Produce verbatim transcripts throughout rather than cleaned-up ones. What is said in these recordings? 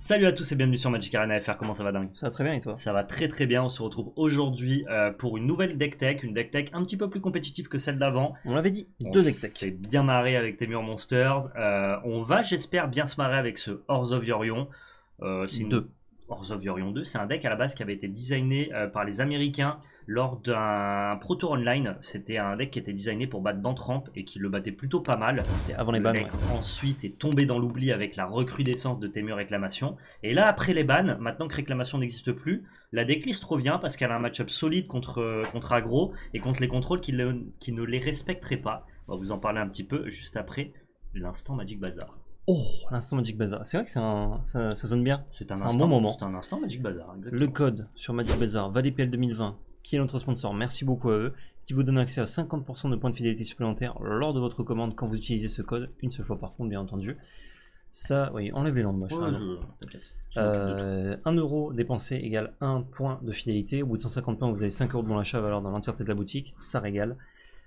Salut à tous et bienvenue sur Magic Arena F R, comment ça va dingue? Ça va très bien et toi? Ça va très très bien, on se retrouve aujourd'hui euh, pour une nouvelle deck tech, une deck tech un petit peu plus compétitive que celle d'avant. On l'avait dit, on deux deck tech. s'est bien marré avec Temur Monsters, euh, on va j'espère bien se marrer avec ce Horse of Yorion. Euh, c'est une... deux. Horse of Yorion deux, c'est un deck à la base qui avait été designé euh, par les Américains lors d'un Pro Tour Online. C'était un deck qui était designé pour battre Bantramp et qui le battait plutôt pas mal. C'était avant les Le bans. deck Ouais. ensuite est tombé dans l'oubli avec la recrudescence de Temur Réclamation. Et là, après les bans, maintenant que Réclamation n'existe plus, la decklist revient parce qu'elle a un match-up solide contre, contre aggro et contre les contrôles qui, le, qui ne les respecteraient pas. On va vous en parler un petit peu juste après l'instant Magic Bazar. Oh, l'instant Magic Bazar. C'est vrai que c'est un, ça, ça sonne bien. C'est un, un bon moment. C'est un instant Magic Bazar. Exactement. Le code sur Magic Bazar, ValleyPL deux mille vingt, qui est notre sponsor, merci beaucoup à eux, qui vous donne accès à cinquante pour cent de points de fidélité supplémentaires lors de votre commande quand vous utilisez ce code, une seule fois par contre, bien entendu. Ça, oui, enlève les landes moches. Ouais, je... Euh, un euro dépensé égale un point de fidélité. Au bout de cent cinquante points, vous avez cinq euros de bon achat valeur dans l'entièreté de la boutique. Ça régale.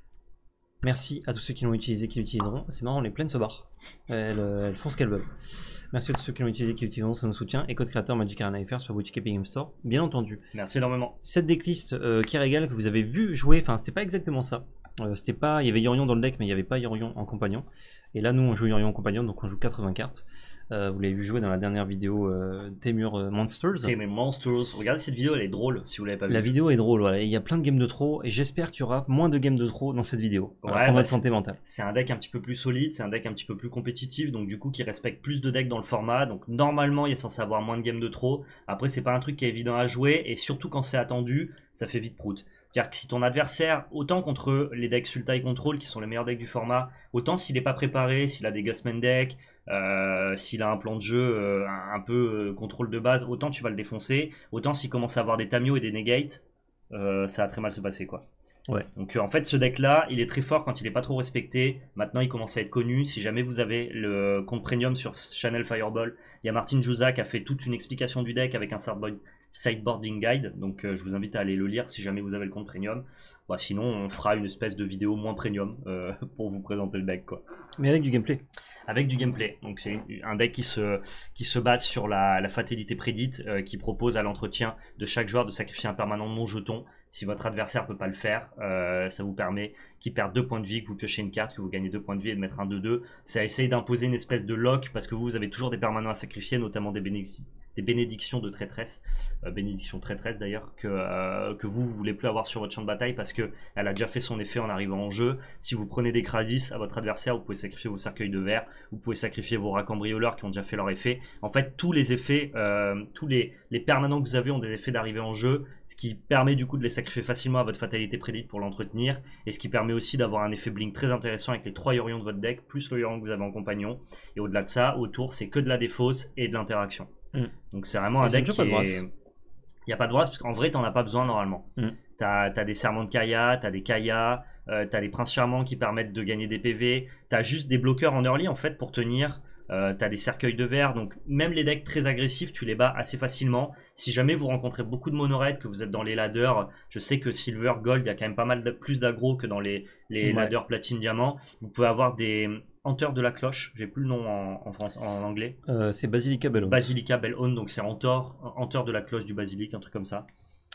Merci à tous ceux qui l'ont utilisé, qui l'utiliseront. C'est marrant, les plaines se barrent. Elles, elles font ce qu'elles veulent. Merci à tous ceux qui l'ont utilisé, qui l'utiliseront, ça nous soutient. Et code créateur Magic Arena F R sur boutique Epic Game Store, bien entendu. Merci énormément. Cette decklist euh, qui régale, que vous avez vu jouer, enfin c'était pas exactement ça. Euh, c'était pas, il y avait Yorion dans le deck, mais il n'y avait pas Yorion en compagnon. Et là, nous on joue Yorion en compagnon, donc on joue quatre-vingts cartes. Euh, vous l'avez vu jouer dans la dernière vidéo euh, Temur euh, Monsters. Temur Monsters. Regardez cette vidéo, elle est drôle si vous l'avez pas vue. La vidéo est drôle, voilà. Il y a plein de games de trop et j'espère qu'il y aura moins de games de trop dans cette vidéo. Ouais, voilà, pour bah votre santé mentale. C'est un deck un petit peu plus solide, c'est un deck un petit peu plus compétitif, donc du coup qui respecte plus de decks dans le format. Donc normalement il est censé avoir moins de games de trop. Après c'est pas un truc qui est évident à jouer et surtout quand c'est attendu, ça fait vite prout. C'est-à-dire que si ton adversaire, autant contre les decks Sultai Control qui sont les meilleurs decks du format, autant s'il n'est pas préparé, s'il a des Gustman decks, euh, s'il a un plan de jeu euh, un, un peu euh, contrôle de base, autant tu vas le défoncer, autant s'il commence à avoir des Tamio et des Negate, euh, ça va très mal se passer quoi. Ouais. Donc euh, en fait ce deck là il est très fort quand il n'est pas trop respecté. Maintenant il commence à être connu. Si jamais vous avez le compte premium sur Channel Fireball, il y a Martin Jouza qui a fait toute une explication du deck avec un sideboarding guide. Donc euh, je vous invite à aller le lire si jamais vous avez le compte premium. Bah, sinon on fera une espèce de vidéo moins premium euh, pour vous présenter le deck quoi. Mais avec du gameplay. Avec du gameplay. Donc c'est un deck qui se, qui se base sur la, la fatalité prédite, euh, qui propose à l'entretien de chaque joueur de sacrifier un permanent non jeton. Si votre adversaire peut pas le faire, euh, ça vous permet qu'il perde deux points de vie, que vous piochez une carte, que vous gagnez deux points de vie et de mettre un deux deux. C'est à essayer d'imposer une espèce de lock parce que vous, vous avez toujours des permanents à sacrifier, notamment des, bénédic des bénédictions de traîtresse, euh, bénédiction traîtresse d'ailleurs, que, euh, que vous, vous voulez plus avoir sur votre champ de bataille parce que elle a déjà fait son effet en arrivant en jeu. Si vous prenez des Krasis à votre adversaire, vous pouvez sacrifier vos cercueils de verre, vous pouvez sacrifier vos racambrioleurs qui ont déjà fait leur effet. En fait, tous les effets, euh, tous les, les permanents que vous avez ont des effets d'arrivée en jeu, ce qui permet du coup de les sacrifier facilement à votre fatalité prédite pour l'entretenir, et ce qui permet aussi d'avoir un effet blink très intéressant avec les trois Yorions de votre deck, plus le Yorion que vous avez en compagnon. Et au-delà de ça, autour, c'est que de la défausse et de l'interaction. Mm. Donc c'est vraiment un deck qui est... Il n'y a pas de Vras, parce qu'en vrai, t'en as pas besoin normalement. Mm. T'as as des Serments de Kaya, t'as des Kaya, euh, t'as les Princes Charmants qui permettent de gagner des P V, t'as juste des bloqueurs en early en fait pour tenir... Euh, t'as des cercueils de verre, donc même les decks très agressifs, tu les bats assez facilement. Si jamais vous rencontrez beaucoup de mono-red, que vous êtes dans les ladders, je sais que Silver, Gold, il y a quand même pas mal de, plus d'aggro que dans les, les ouais. ladders Platine, Diamant. Vous pouvez avoir des Hanteurs de la Cloche, j'ai plus le nom en, en, France, en anglais. Euh, c'est Basilica Bellone. Basilica Bellone, donc c'est Hanteur, Hanteur de la Cloche du Basilic, un truc comme ça.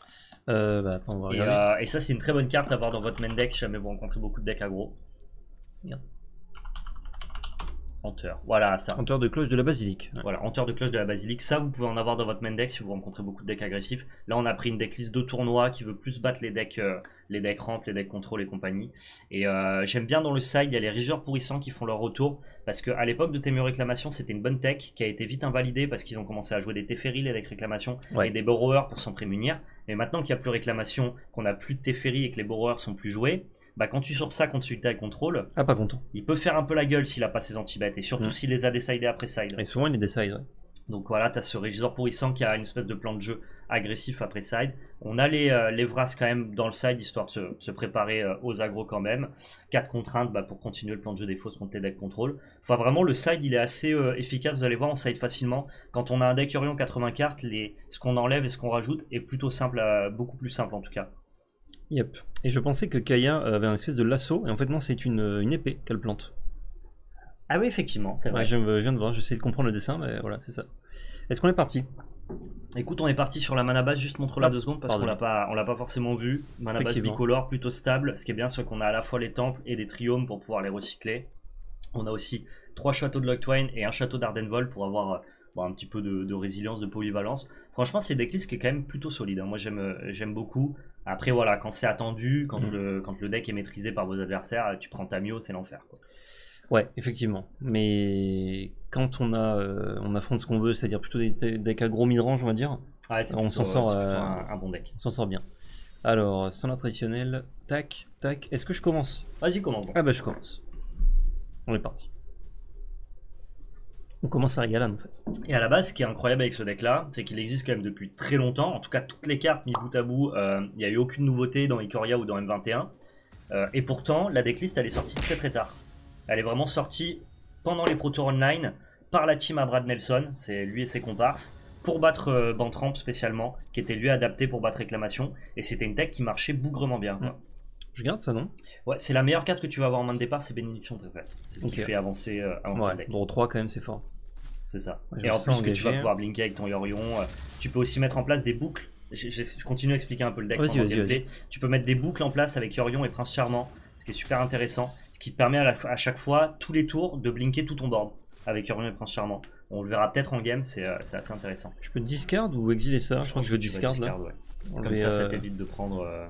Euh, bah attends, on va regarder. Et, euh, et ça, c'est une très bonne carte à avoir dans votre main deck si jamais vous rencontrez beaucoup de decks aggro. Merde. Hanteur, voilà ça. Hanteur de cloche de la basilique. Ouais. Voilà, Hanteur de cloche de la basilique. Ça, vous pouvez en avoir dans votre main deck si vous rencontrez beaucoup de decks agressifs. Là, on a pris une decklist de tournoi qui veut plus battre les decks, euh, les decks ramp, les decks contrôle et compagnie. Et euh, j'aime bien dans le side, il y a les Rigeurs pourrissants qui font leur retour. Parce qu'à l'époque de Temur Réclamation, c'était une bonne tech qui a été vite invalidée parce qu'ils ont commencé à jouer des Teferi, les decks Réclamation, ouais. et des Borrowers pour s'en prémunir. Mais maintenant qu'il n'y a plus Réclamation, qu'on n'a plus de Teferi et que les Borrowers sont plus joués, bah quand tu sors ça contre celui que t'as contrôle, ah pas content. Il peut faire un peu la gueule s'il a pas ses anti-bêtes et surtout mmh. s'il les a décidés après side. Et souvent il les décide. Ouais. Donc voilà, t'as ce Régisseur pourrissant qui a une espèce de plan de jeu agressif après side. On a les, euh, les Vras quand même dans le side histoire de se, se préparer euh, aux aggros quand même. quatre contraintes bah, pour continuer le plan de jeu des fausses contre les decks contrôle. Enfin vraiment le side il est assez euh, efficace, vous allez voir on side facilement. Quand on a un deck Yorion quatre-vingts cartes, les, ce qu'on enlève et ce qu'on rajoute est plutôt simple, euh, beaucoup plus simple en tout cas. Yep. Et je pensais que Kaya avait un espèce de lasso, et en fait non, c'est une, une épée qu'elle plante. Ah oui, effectivement, c'est vrai. Ouais, je, je viens de voir, j'essaie de comprendre le dessin, mais voilà, c'est ça. Est-ce qu'on est parti? Écoute, on est parti sur la mana base, juste montre-la Ah, deux secondes parce pardon. qu'on l'a pas, on l'a pas forcément vu. Mana base Effectivement. bicolore, plutôt stable. Ce qui est bien, c'est qu'on a à la fois les temples et des triomes pour pouvoir les recycler. On a aussi trois châteaux de Locthwain et un château d'Ardenvold pour avoir euh, bon, un petit peu de, de résilience, de polyvalence. Franchement, c'est des decklist qui est quand même plutôt solide, hein. Moi, j'aime, euh, j'aime beaucoup. Après, voilà, quand c'est attendu, quand, Mm. le, quand le deck est maîtrisé par vos adversaires, tu prends Tamio, c'est l'enfer, quoi. Ouais, effectivement. Mais quand on a, euh, on affronte ce qu'on veut, c'est-à-dire plutôt des des decks aggro mid-range, on va dire, Ah ouais, c'est on plutôt, s'en sort, c'est plutôt euh, un, un bon deck. on s'en sort bien. Alors, standard traditionnel, tac, tac. Est-ce que je commence? Vas-y, commence. Ah bah je commence. On est parti. On commence à régaler en fait. Et à la base, ce qui est incroyable avec ce deck-là, c'est qu'il existe quand même depuis très longtemps. En tout cas, toutes les cartes mis bout à bout, euh, il n'y a eu aucune nouveauté dans Ikoria ou dans M vingt et un. Euh, et pourtant, la decklist, elle est sortie très très tard. Elle est vraiment sortie pendant les Pro Tour Online par la team à Brad Nelson, c'est lui et ses comparses, pour battre euh, Bantramp spécialement, qui était lui adapté pour battre Réclamation. Et c'était une deck qui marchait bougrement bien, quoi. Mm. Je garde ça, non? Ouais, c'est la meilleure carte que tu vas avoir en main de départ, c'est Bénédiction Tréface. C'est ce qui Ok. fait avancer, euh, avancer le Ouais, deck. draw trois quand même, c'est fort. C'est ça. Ouais, je Et me en sens plus que tu vas engagé. pouvoir blinker avec ton Yorion. euh, Tu peux aussi mettre en place des boucles. Je, je- je continue à expliquer un peu le deck Vas-y, pendant le vas-y, gameplay. Tu peux mettre des boucles en place avec Yorion et Prince Charmant, ce qui est super intéressant. Ce qui te permet à, la- à chaque fois, tous les tours, de blinker tout ton board avec Yorion et Prince Charmant. On le verra peut-être en game, c'est euh, c'est assez intéressant. Je peux discard ou exiler ça? Je, crois que je veux tu vas discard là. discard, ouais. Comme Enlever, ça, ça euh, t'évite de prendre. euh,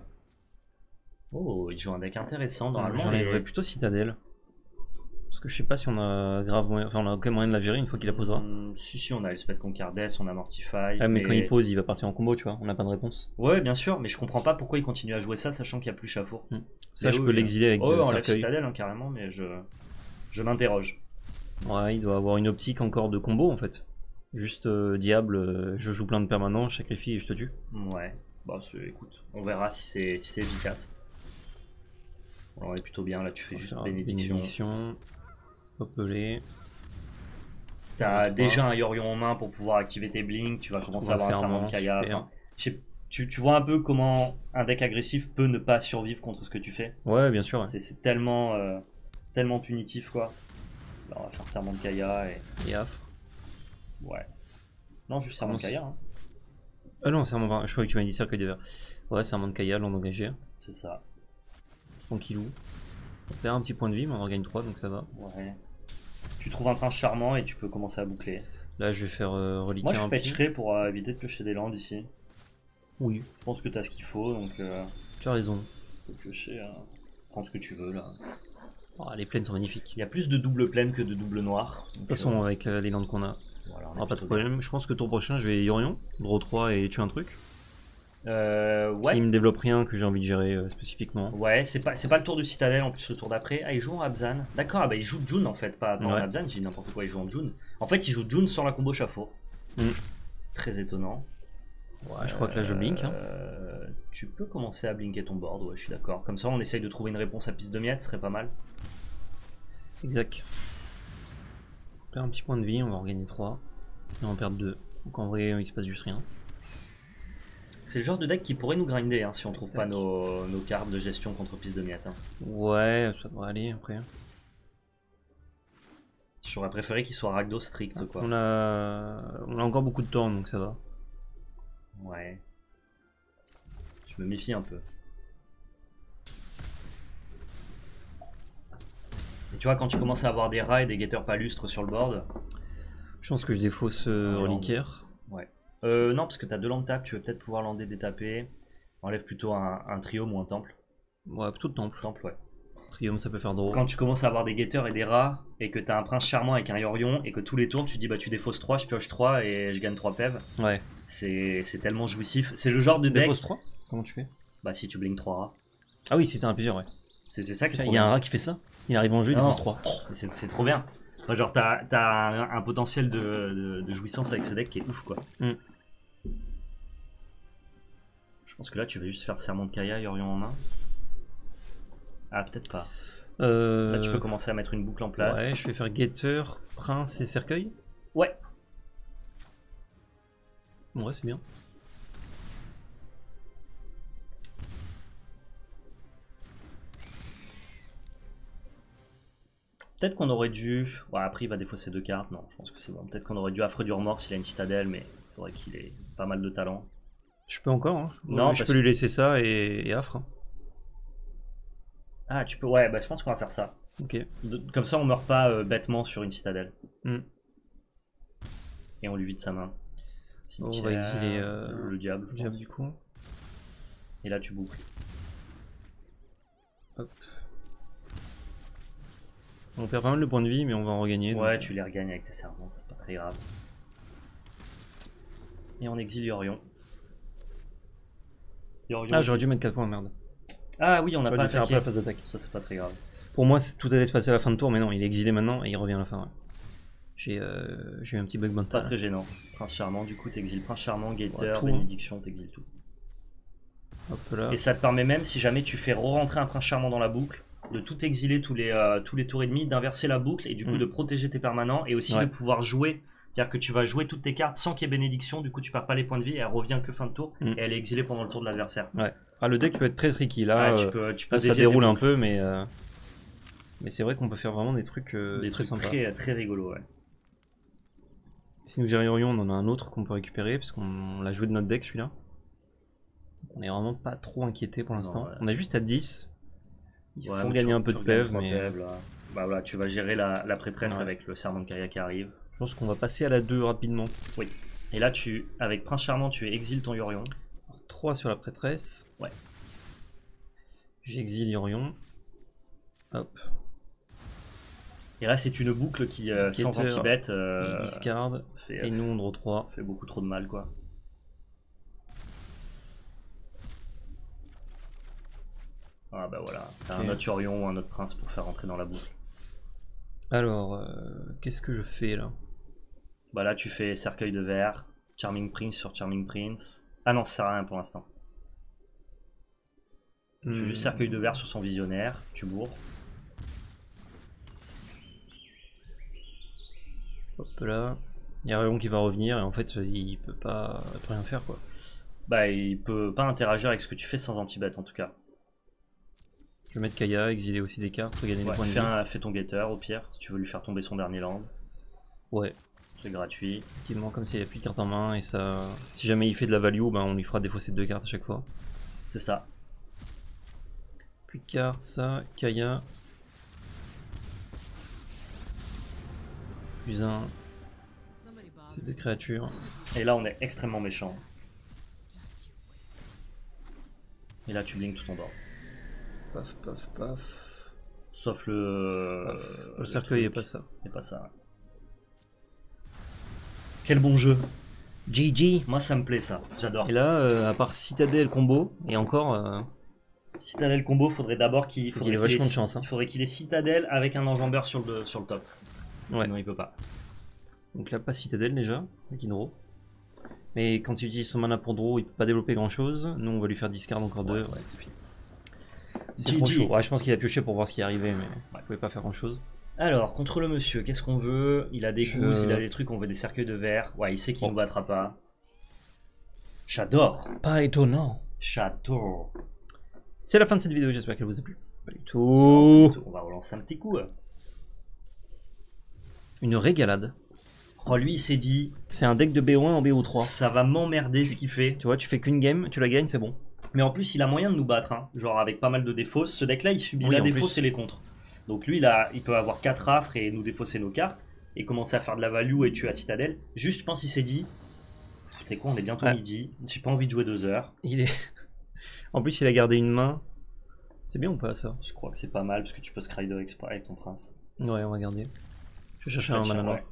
Oh, il joue un deck intéressant normalement. J'enlèverais les- plutôt Citadelle. Parce que je sais pas si on a grave moyen, enfin on a aucun moyen de la gérer une fois qu'il la posera. Hum, si, si, on a Elspeth Concardes, on a Mortify. Ah, mais quand il pose, il va partir en combo, tu vois, on n'a pas de réponse. Ouais, bien sûr, mais je comprends pas pourquoi il continue à jouer ça, sachant qu'il n'y a plus Chafour. Ça, Mais je oui, peux oui. l'exiler avec Oh, euh, on lève cercueil. Citadel hein, carrément, mais je, je m'interroge. Ouais, il doit avoir une optique encore de combo en fait. Juste euh, diable, euh, je joue plein de permanents, je sacrifie et je te tue. Ouais, bah c'est- écoute, on verra si c'est si c'est efficace. On est plutôt bien, là tu fais On va juste faire bénédiction. bénédiction. Hopelé. T'as trois. déjà un Yorion en main pour pouvoir activer tes blinks, tu vas commencer à Trouve un avoir un serment de serment, Kaya. super. Enfin, je sais- tu, tu vois un peu comment un deck agressif peut ne pas survivre contre ce que tu fais. Ouais, bien sûr. Ouais. C'est c'est tellement, euh, tellement punitif quoi. Alors, on va faire serment de Kaya et. Et affre. Ouais. Non, juste serment de Serment- Kaya, hein. Ah non, serment, enfin, je croyais que tu m'avais dit cercueil de verre. Ouais, serment de Kaya, land engagé. C'est ça. Tranquillou. On perd un petit point de vie, mais on en gagne trois, donc ça va. Ouais. Tu trouves un prince charmant et tu peux commencer à boucler. Là, je vais faire euh, reliquer Moi je un petit. fetcherai pour euh, éviter de piocher des landes ici. Oui, Je pense que t'as ce qu'il faut donc euh, tu as raison. tu peux piocher. euh, Prends ce que tu veux là. Oh, les plaines sont magnifiques. Il y a plus de double pleine que de double noir. De toute façon, avec euh, les landes qu'on a, voilà, on aura pas de problème. Je pense que tour prochain, je vais Yorion, draw trois et tuer un truc. Euh, ouais. S'il me développe rien que j'ai envie de gérer euh, spécifiquement. Ouais, c'est pas, c'est pas le tour de Citadel en plus le tour d'après. Ah, il joue en Abzan. D'accord, ah bah il joue June en fait, pas, pas en Ouais. Abzan, j'ai dit n'importe quoi, il joue en June. En fait, il joue June sans la combo Chafour. Mm. Très étonnant. Ouais, je crois que là, je blink. Hein. Euh, Tu peux commencer à blinker ton board, ouais, je suis d'accord. Comme ça, on essaye de trouver une réponse à piste de miettes, ce serait pas mal. Exact. On perd un petit point de vie, on va en gagner trois. Et on en perd deux. Donc en vrai, il se passe juste rien. C'est le genre de deck qui pourrait nous grinder hein, si on trouve pas Tac. nos, nos cartes de gestion contre piste de miettes. Hein. Ouais, ça devrait aller après. J'aurais préféré qu'il soit Ragdos strict quoi. On a... on a encore beaucoup de temps, donc ça va. Ouais. Je me méfie un peu. Et tu vois, quand tu commences à avoir des rats et des guetteurs palustres sur le board. Je pense que je défausse euh, Ouais, reliquaire. Ouais. Euh, non, parce que t'as deux landes tap, tu veux peut-être pouvoir lander détaper. Enlève plutôt un, un triome ou un temple. Ouais, plutôt de temple. Temple, ouais. Triome, ça peut faire drôle. Quand tu commences à avoir des guetteurs et des rats, et que t'as un prince charmant avec un Yorion, et que tous les tours tu dis bah tu défausses trois, je pioche trois et je gagne trois pèves, Ouais. c'est c'est tellement jouissif. C'est le genre de deck. Défausse trois? Comment tu fais? Bah si tu blinks trois rats. Ah oui, c'était un plusieurs, ouais. C'est c'est ça qui est Il trop y a un bien. rat qui fait ça. Il arrive en jeu, il Non. défausse trois. Mais C'est c'est trop bien. Enfin, genre t'as t'as un, un potentiel de, de- de jouissance avec ce deck qui est ouf quoi. Mm. Je pense que là tu vas juste faire serment de Kaya, Yorion en main. Ah peut-être pas. Euh... Là tu peux commencer à mettre une boucle en place. Ouais, je vais faire guetteur, prince et cercueil. Ouais. Ouais, c'est bien. Peut-être qu'on aurait dû... Ouais, après il va défausser deux cartes, non, je pense que c'est bon. Peut-être qu'on aurait dû Affreux du Remords s'il a une citadelle, mais il faudrait qu'il ait pas mal de talent. Je peux encore, hein. Non, je parce peux lui laisser ça et, et affre. Hein. Ah, tu peux... Ouais, bah je pense qu'on va faire ça. Ok. De... Comme ça, on meurt pas euh, bêtement sur une citadelle. Mm. Et on lui vide sa main. Bon, on va exiler euh, le diable. Le diable du coup. Et là, tu boucles. Hop. On perd pas mal de points de vie, mais on va en regagner. Ouais, donc... tu les regagnes avec tes serments, c'est pas très grave. Et on exile Yorion. Yorion Ah, j'aurais dû mettre quatre points, merde. Ah oui, on n'a pas dû faire attaqué. après la phase d'attaque. Ça, c'est pas très grave. Pour moi, tout allait se passer à la fin de tour, mais non, il est exilé maintenant et il revient à la fin. Ouais. J'ai euh, eu un petit bug mental. Pas très gênant. Prince Charmant, du coup, t'exiles Prince Charmant, Gator, ouais, tout, Bénédiction, t'exiles tout. Hop là. Et ça te permet même, si jamais tu fais re-rentrer un Prince Charmant dans la boucle, de tout exiler tous les, euh, tous les tours et demi, d'inverser la boucle et du coup mm. de protéger tes permanents et aussi ouais. de pouvoir jouer. C'est-à-dire que tu vas jouer toutes tes cartes sans qu'il y ait Bénédiction, du coup tu perds pas les points de vie et elle revient que fin de tour mm. et elle est exilée pendant le tour de l'adversaire. Ouais. Ah, le deck peut être très tricky là. Ouais, tu peux, tu peux là ça déroule un peu, mais, euh... mais c'est vrai qu'on peut faire vraiment des trucs, euh, des très trucs sympas. Très, très rigolos, ouais. Si nous gérions, on en a un autre qu'on peut récupérer parce qu'on l'a joué de notre deck celui-là. On est vraiment pas trop inquiété pour l'instant. Ouais. On a juste à dix. Il ouais, faut gagner tu, un peu de P E V, mais... P E V, là. Bah voilà, tu vas gérer la, la prêtresse ouais. avec le serment de Kaya qui arrive. Je pense qu'on va passer à la deux rapidement. Oui. Et là, tu, avec Prince Charmant, tu exiles ton Yorion. Alors, trois sur la prêtresse. Ouais. J'exile Yorion. Hop. Et là, c'est une boucle qui, euh, sans anti-bet, euh, discard. Fait, et nous, on draw trois. Fait beaucoup trop de mal, quoi. Ah bah voilà, t'as okay. un autre Yorion ou un autre prince pour faire rentrer dans la boucle. Alors, euh, qu'est-ce que je fais là? Bah là tu fais cercueil de verre, Charming Prince sur Charming Prince. Ah non, ça sert à rien pour l'instant. Hmm. Tu fais juste cercueil de verre sur son visionnaire, tu bourres. Hop là, il y a Yorion qui va revenir et en fait il peut pas, il peut rien faire quoi. Bah il peut pas interagir avec ce que tu fais sans anti-bet en tout cas. Je vais mettre Kaya, exiler aussi des cartes, regagner ouais, des points de fais, vie. Un, fais ton Gator au pire, si tu veux lui faire tomber son dernier land. Ouais. C'est gratuit. Effectivement, comme s'il n'y a plus de cartes en main, et ça, si jamais il fait de la value, ben on lui fera défausser deux cartes à chaque fois. C'est ça. Plus de cartes, ça, Kaya. Plus un. Ces deux créatures. Et là on est extrêmement méchant. Et là tu blinks tout ton bord. Paf, paf, paf. Sauf le... Paf. Le cercueil est pas ça. Et pas ça. Quel bon jeu. G G. Moi ça me plaît ça, j'adore. Et là, euh, à part Citadel combo, et encore... Euh... Citadel combo, faudrait d'abord qu'il... Faut qu'il ait vachement de chance. Hein. Il faudrait qu'il ait Citadel avec un enjambeur sur le, sur le top. Ouais. Sinon il peut pas. Donc là, pas Citadel déjà, avec Hydro. Mais quand il utilise son mana pour draw, il peut pas développer grand chose. Nous on va lui faire discard encore deux. Ouais, ouais, c'est fini. C'est trop chaud. Ouais, je pense qu'il a pioché pour voir ce qui arrivait, mais ouais. Il pouvait pas faire grand chose. Alors, contre le monsieur, qu'est-ce qu'on veut? Il a des je... gousses, il a des trucs, on veut des cercueils de verre. Ouais, il sait qu'il oh. nous battra pas. J'adore. Pas étonnant. J'adore. C'est la fin de cette vidéo, j'espère qu'elle vous a plu. Pas du tout. On va relancer un petit coup. Une régalade. Oh, lui, il s'est dit... C'est un deck de B O un en B O trois. Ça va m'emmerder ce qu'il fait. Tu vois, tu fais qu'une game, tu la gagnes, c'est bon. Mais en plus, il a moyen de nous battre, hein. Genre avec pas mal de défausses. Ce deck-là, il subit oui, la défausse et les contres. Donc lui, il, a, il peut avoir quatre affres et nous défausser nos cartes et commencer à faire de la value et tuer à Citadel. Juste, je pense qu'il s'est dit, tu sais quoi, on est bientôt ah. midi, j'ai pas envie de jouer deux heures. Il est... En plus, il a gardé une main. C'est bien ou pas ça? Je crois que c'est pas mal parce que tu peux scry de exprès avec ton prince. Ouais, on va garder. Je vais chercher un mana noir.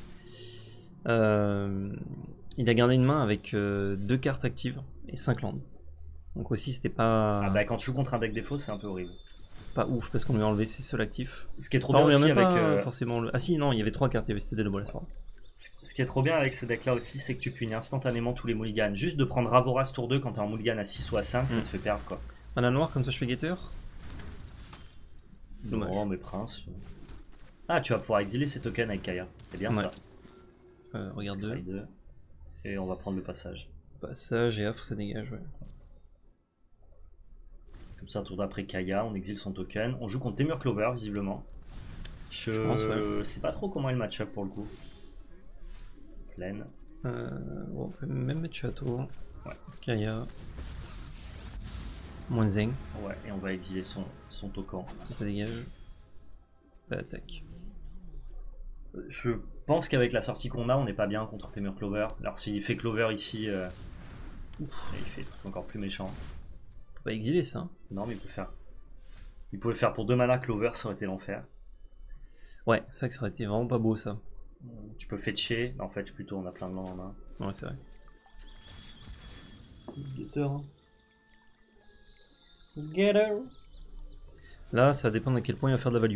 Euh, il a gardé une main avec euh, deux cartes actives et cinq landes. Donc aussi c'était pas... Ah bah quand tu joues contre un deck défaut c'est un peu horrible. Pas ouf parce qu'on lui a enlevé ses seuls actifs. Ce qui est trop enfin, bien aussi avec... Euh... forcément le... Ah si non il y avait trois cartes, il y avait Citadel de Bolas. Ce qui est trop bien avec ce deck là aussi c'est que tu punis instantanément tous les mulligans. Juste de prendre Ravoras tour deux quand t'es en mulligan à six ou à cinq mm. ça te fait perdre quoi. Mana noir comme ça je fais Gator. Dommage. Non mais Prince... Ah tu vas pouvoir exiler ces tokens avec Kaya. C'est bien ouais. ça. Euh, regarde deux. deux. Et on va prendre le passage. Passage et affre ça dégage ouais. Comme ça tour d'après Kaya, on exile son token. On joue contre Temur Clover visiblement. Je, Je pense, ouais. sais pas trop comment est le match-up pour le coup. Plaine. Euh, bon, on peut même mettre château. Ouais. Kaya. Moins zeng. Ouais, et on va exiler son, son token. Ça, ça dégage. Pas d'attaque. Je pense qu'avec la sortie qu'on a, on n'est pas bien contre Temur Clover. Alors s'il fait Clover ici, euh... Ouf, il fait encore plus méchant. Faut pas exiler ça. Non, mais il peut faire. Il pouvait faire pour deux mana Clover, ça aurait été l'enfer. Ouais, c'est vrai que ça aurait été vraiment pas beau ça. Tu peux fetcher. En fait, plutôt, on a plein de landes en main. Ouais, c'est vrai. Getter. Getter. Là, ça dépend à quel point il va faire de la value.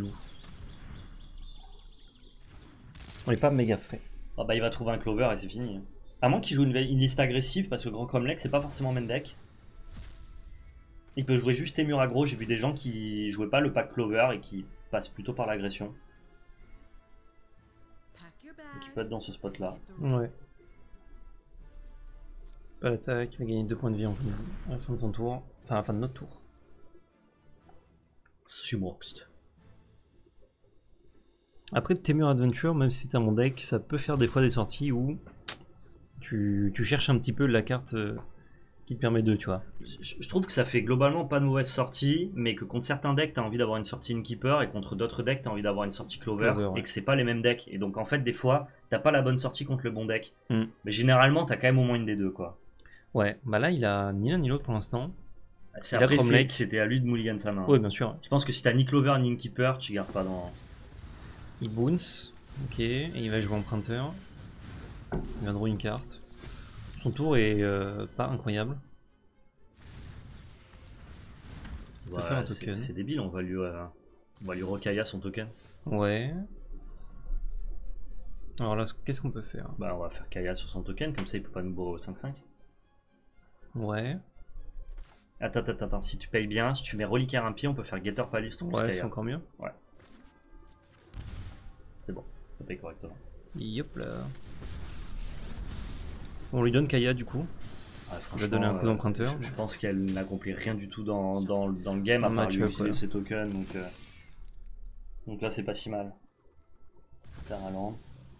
On est pas méga frais. Ah bah il va trouver un Clover et c'est fini. À moins qu'il joue une, une liste agressive, parce que Grand Comlek c'est pas forcément main deck. Il peut jouer juste Temur aggro, j'ai vu des gens qui jouaient pas le pack Clover et qui passent plutôt par l'agression. Donc il peut être dans ce spot là. Ouais. Pas d'attaque, il va gagner deux points de vie en fin de, à la fin de son tour. Enfin, à la fin de notre tour. Sumoxed. Après, Temur Adventure, même si c'est un bon deck, ça peut faire des fois des sorties où tu, tu cherches un petit peu la carte euh, qui te permet de, tu vois. Je, je trouve que ça fait globalement pas de mauvaise sortie, mais que contre certains decks t'as envie d'avoir une sortie Innkeeper et contre d'autres decks t'as envie d'avoir une sortie Clover, Clover, ouais. Et que c'est pas les mêmes decks. Et donc en fait, des fois, t'as pas la bonne sortie contre le bon deck. Mm. Mais généralement, t'as quand même au moins une des deux quoi. Ouais, bah là, il a ni l'un ni l'autre pour l'instant. C'est Il a après, Cromlech. c'était à lui de mulligan sa main. Oui, bien sûr. Je pense que si t'as ni Clover ni Innkeeper, tu gardes pas dans. Il bounce. Ok, et il va jouer emprunteur. Il va draw une carte. Son tour est euh, pas incroyable. Il peut Ouais, faire un c'est token. c'est débile, on va lui, euh, on va lui rocailler son token. Ouais. Alors là, qu'est-ce qu'on peut faire? Bah, on va faire Kaya sur son token, comme ça il peut pas nous borrow cinq cinq. Ouais. Attends, attends, attends, si tu payes bien, si tu mets Reliquaire un pied, on peut faire Getter Palus. Ouais, c'est encore mieux. Ouais. C'est bon, ça paye correctement. Yop là. On lui donne Kaya du coup. Ouais, On va donner un coup euh, d'emprunteur. Je, je pense qu'elle n'accomplit rien du tout dans, dans, dans le game, à Un part match lui up, utiliser ouais. ses tokens. Donc, euh, donc là, c'est pas si mal. Terraland.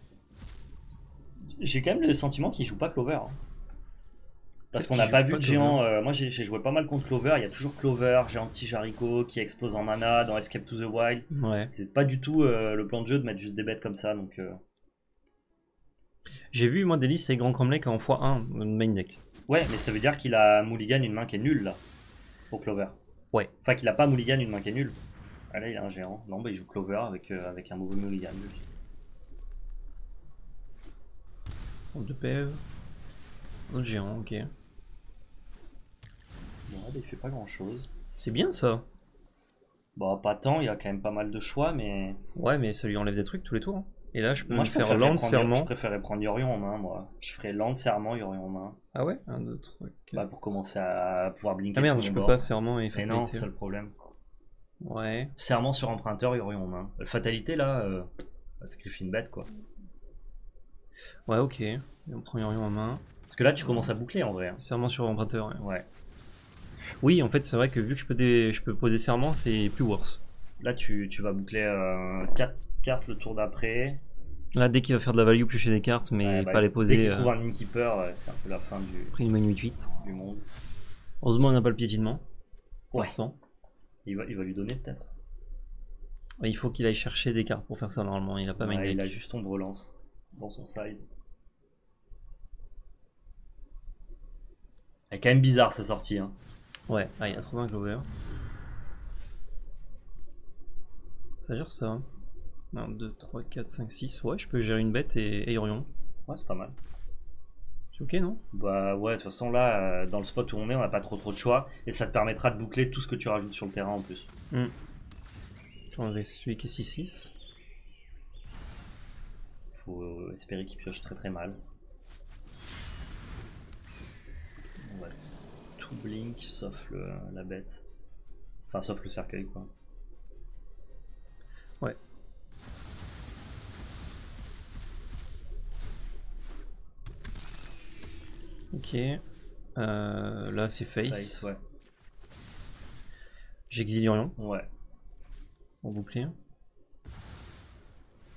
J'ai quand même le sentiment qu'il joue pas Clover. Hein. Parce Peut-être qu'on qu'il n'a joue pas pas vu de Clover. géant. euh, moi, j'ai j'ai joué pas mal contre Clover. Il y a toujours Clover, géant petit Jarico qui explose en mana dans Escape to the Wild. Ouais. C'est pas du tout euh, le plan de jeu de mettre juste des bêtes comme ça. Donc, euh, J'ai vu moi des listes avec Grand Cromlech en fois un main deck. ouais, mais ça veut dire qu'il a mulligan une main qui est nulle là. Pour Clover. Ouais. Enfin, qu'il a pas mulligan une main qui est nulle. Ah là, il a un géant. Non, bah il joue Clover avec, euh, avec un mauvais mulligan. Deux P F. Autre géant, ok. Bon, bah, il fait pas grand chose. C'est bien ça. Bon, pas tant, il y a quand même pas mal de choix, mais. Ouais, mais ça lui enlève des trucs tous les tours. Hein. Et là, je peux Moi, me je faire préférerais Land prendre- Serment. Je préférais prendre Yorion en main, moi. Je ferais Land Serment, Yorion en main. Ah ouais un, deux, trois, quatre. Bah, pour commencer à pouvoir blinker. Ah merde, tout je mon peux board. pas Serment et Mais Fatalité. non, c'est ça le problème. Ouais. Serment sur emprunteur, Yorion en main. Fatalité, là, euh, ça sacrifie une bête, quoi. Ouais, ok. Et on prend Yorion en main. Parce que là, tu commences à boucler en vrai. hein. Serment sur emprunteur, ouais. Ouais. Oui, en fait, c'est vrai que vu que je peux, dé... je peux poser Serment, c'est plus worse. Là, tu, tu vas boucler quatre cartes le tour d'après. Là, dès qu'il va faire de la value, piocher des cartes, mais Ouais, bah, pas les poser. Dès qu'il euh, trouve un Innkeeper, euh, c'est un peu la fin du, Après une main huit huit. du monde. Heureusement, on n'a pas le piétinement. Pour Ouais. l'instant. Il va, il va lui donner peut-être. Ouais, il faut qu'il aille chercher des cartes pour faire ça normalement. Il a pas main Ouais, deck. il a juste ombre lance dans son side. Elle est quand même bizarre sa sortie. Hein. Ouais, ah, il a trouvé un Clover. Ça gère ça. Hein. un, deux, trois, quatre, cinq, six. Ouais, je peux gérer une bête et, et Yorion. Ouais, c'est pas mal. C'est ok, non? Bah ouais, de toute façon là, euh, dans le spot où on est, on n'a pas trop trop de choix. Et ça te permettra de boucler tout ce que tu rajoutes sur le terrain en plus. Mm. Je vais enlever celui qui est six six. Faut euh, espérer qu'il pioche très très mal. On va tout blink sauf le, la bête. Enfin, sauf le cercueil quoi. Ouais. Ok. Euh, là, c'est face. Face, ouais. J'exile Yorion Ouais. pour boucler.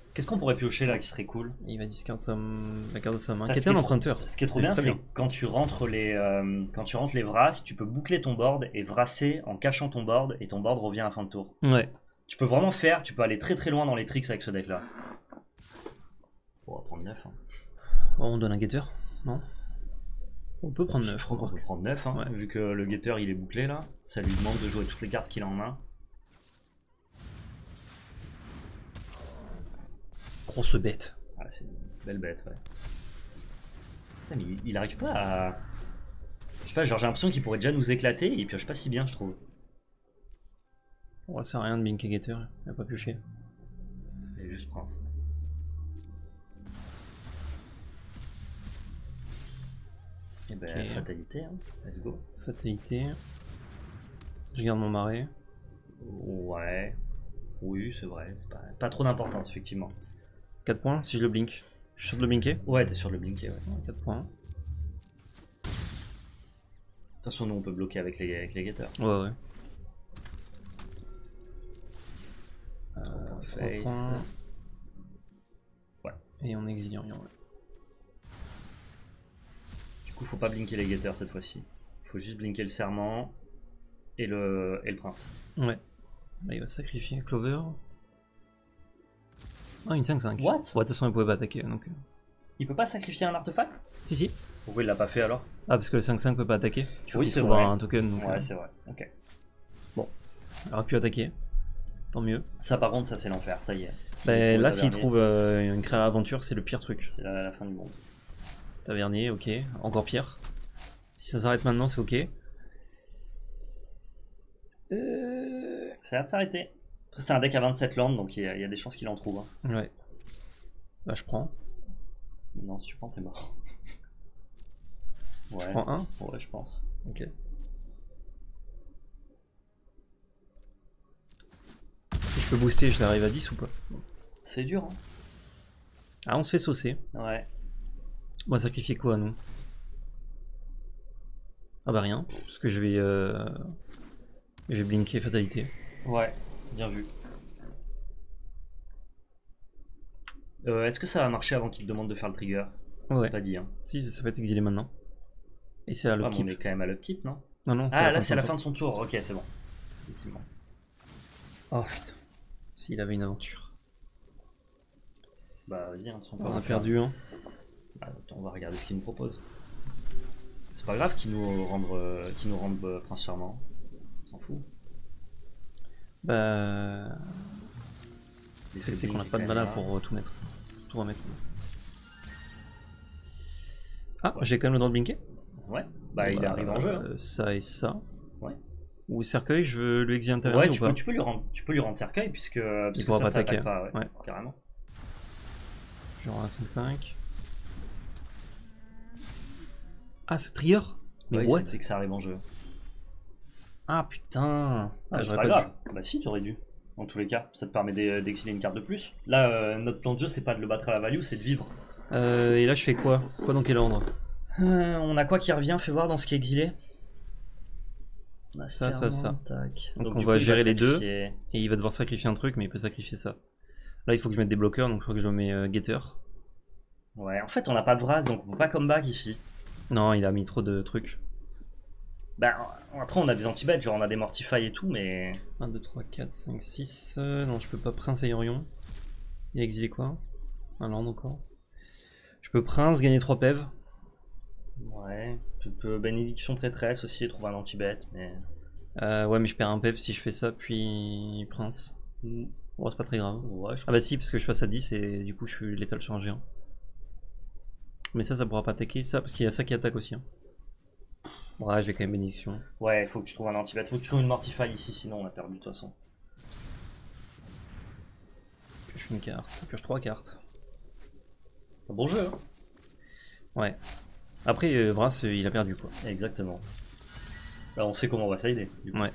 Qu'est-ce qu'on pourrait piocher là qui serait cool? Il va discard sa... la carte de sa main. Ah, Qui ce était qui un est trop- emprunteur. Ce qui est trop bien, très c'est quand tu rentres les, euh, quand tu rentres les Vras, tu peux boucler ton board et vrasser en cachant ton board et ton board revient à fin de tour. Ouais. Tu peux vraiment faire, tu peux aller très très loin dans les tricks avec ce deck là. On va prendre neuf. Hein. Oh, on donne un getter, non? On peut prendre Je neuf, crois qu'on peut prendre neuf, hein, Ouais. vu que le getter il est bouclé là. Ça lui demande de jouer toutes les cartes qu'il a en main. Grosse bête. Ah, c'est une belle bête, ouais. Putain, mais il, il arrive pas à. Je sais pas, genre j'ai l'impression qu'il pourrait déjà nous éclater et il pioche pas si bien, je trouve. On va sert à rien de Binky Getter, il a pas pioché. Il est juste prince. Et ben, Ok. fatalité, hein. Let's go. Fatalité. Je garde mon marais. Ouais. Oui, c'est vrai, c'est pas, pas trop d'importance, effectivement. quatre points si je le blink. Je suis sûr de le blinker. Ouais, t'es sur le blinker, ouais. quatre points. Attention, nous on peut bloquer avec les, avec les getters. Ouais, ouais. Euh, trois face. points. Ouais. Et on exile rien, ouais. Du coup, faut pas blinker les getters cette fois-ci. Faut juste blinker le serment et le, et le prince. Ouais. Là, il va sacrifier Clover. Ah, une cinq cinq. What? Ouais, de toute façon, il pouvait pas attaquer. Donc... euh. Il peut pas sacrifier un artefact? Si, si. Pourquoi il l'a pas fait alors? Ah, parce que le cinq cinq peut pas attaquer. Il faut Oui, qu'il c'est trouve vrai. un token. Donc, Ouais, euh, c'est vrai. Ok. il aurait pu attaquer. Tant mieux. Ça, par contre, ça c'est l'enfer, ça y est. Bah, Il trouve là, le s'il tavernier. trouve euh, une créa aventure, c'est le pire truc. C'est la, la fin du monde. Tavernier, ok. Encore pire. Si ça s'arrête maintenant, c'est ok. Euh... Ça a l'air de s'arrêter. Après, c'est un deck à vingt-sept landes, donc il y, a, il y a des chances qu'il en trouve. Hein. Ouais. Là, je prends. Non, si tu prends, t'es mort. Ouais. Je prends un. Ouais, je pense. Ok. Si je peux booster, je l'arrive à dix ou pas? C'est dur, hein. Ah, on se fait saucer. Ouais. On va sacrifier quoi, nous? Ah bah rien. Parce que je vais... Euh... Je vais blinker fatalité. Ouais, bien vu. Euh, Est-ce que ça va marcher avant qu'il te demande de faire le trigger? Ouais. Pas dit, hein. Si, ça va être exilé maintenant. Et c'est à Ah, mais l'upkeep. on est quand même à l'upkeep, non? Non, non, Ah, là, de c'est à la son fin de son tour. Ok, c'est bon. Effectivement. tour. Oh putain. S'il avait une aventure. Bah, vas-y, hein, de son On tour. a perdu, hein. Bah, attends, on va regarder ce qu'il nous propose. C'est pas grave qu'il nous rende, euh, qu'il nous rende euh, Prince Charmant. On s'en fout. Bah... Les C'est qu'on a Felding, pas de quand mana même là. pour euh, tout mettre. Tout remettre. Ah, Ouais. j'ai quand même le droit de blinker. Ouais, bah il Bah, arrive en jeu. hein. euh, Ça et ça. Ouais. Ou cercueil, je veux lui exiler un tavernier Ouais, ou tu pas? peux, tu, peux lui rendre, tu peux lui rendre cercueil puisque, parce Il que pourra ça, pas ça attaque attaquer. pas, ouais, Ouais. carrément. Genre un cinq cinq. Ah, c'est trigger? Mais Ouais, what? c'est que ça arrive en jeu. Ah putain! Ah, c'est j'aurais pas pas grave. Bah si, t'aurais dû. En tous les cas, ça te permet d'e- d'exiler une carte de plus. Là, euh, notre plan de jeu, c'est pas de le battre à la value, c'est de vivre. dû. Euh, et là, je fais quoi? Quoi dans quel ordre? Euh, on a quoi qui revient? Fais voir dans ce qui est exilé. On a Ça, ça, serment, ça. tac. Donc, on du va coup, il gérer les deux. sacrifier- Et il va devoir sacrifier un truc, mais il peut sacrifier ça. Là, il faut que je mette des bloqueurs, donc je crois que je mets euh, Getter. Ouais, en fait, on n'a pas de Vras, donc on peut pas comeback ici. Non, il a mis trop de trucs. Bah, après, on a des anti-bêtes, genre on a des Mortify et tout, mais. un, deux, trois, quatre, cinq, six. Euh, non, je peux pas Prince Aérion. Il a exilé quoi? Un land encore. Je peux Prince, gagner trois P E V. Ouais, tu peux bénédiction traîtresse aussi et trouver un anti-bête, mais. Euh, ouais, mais je perds un P E V si je fais ça, puis Prince. Bon, c'est pas très grave. Ouais, je Ah bah si, parce que je passe à dix et du coup je suis létal sur un géant. Mais ça, ça pourra pas attaquer. Ça, parce qu'il y a ça qui attaque aussi. Hein. Ouais, je vais quand même bénédiction. Ouais, faut que tu trouves un anti-bête. Faut que tu trouves une Mortify ici, sinon on a perdu de toute façon. Je fais une carte. Pioche trois cartes. Un bon jeu, hein. Ouais. Après, euh, Vras, euh, il a perdu quoi. Exactement. Là, on sait comment on va sider. Du coup. Ouais.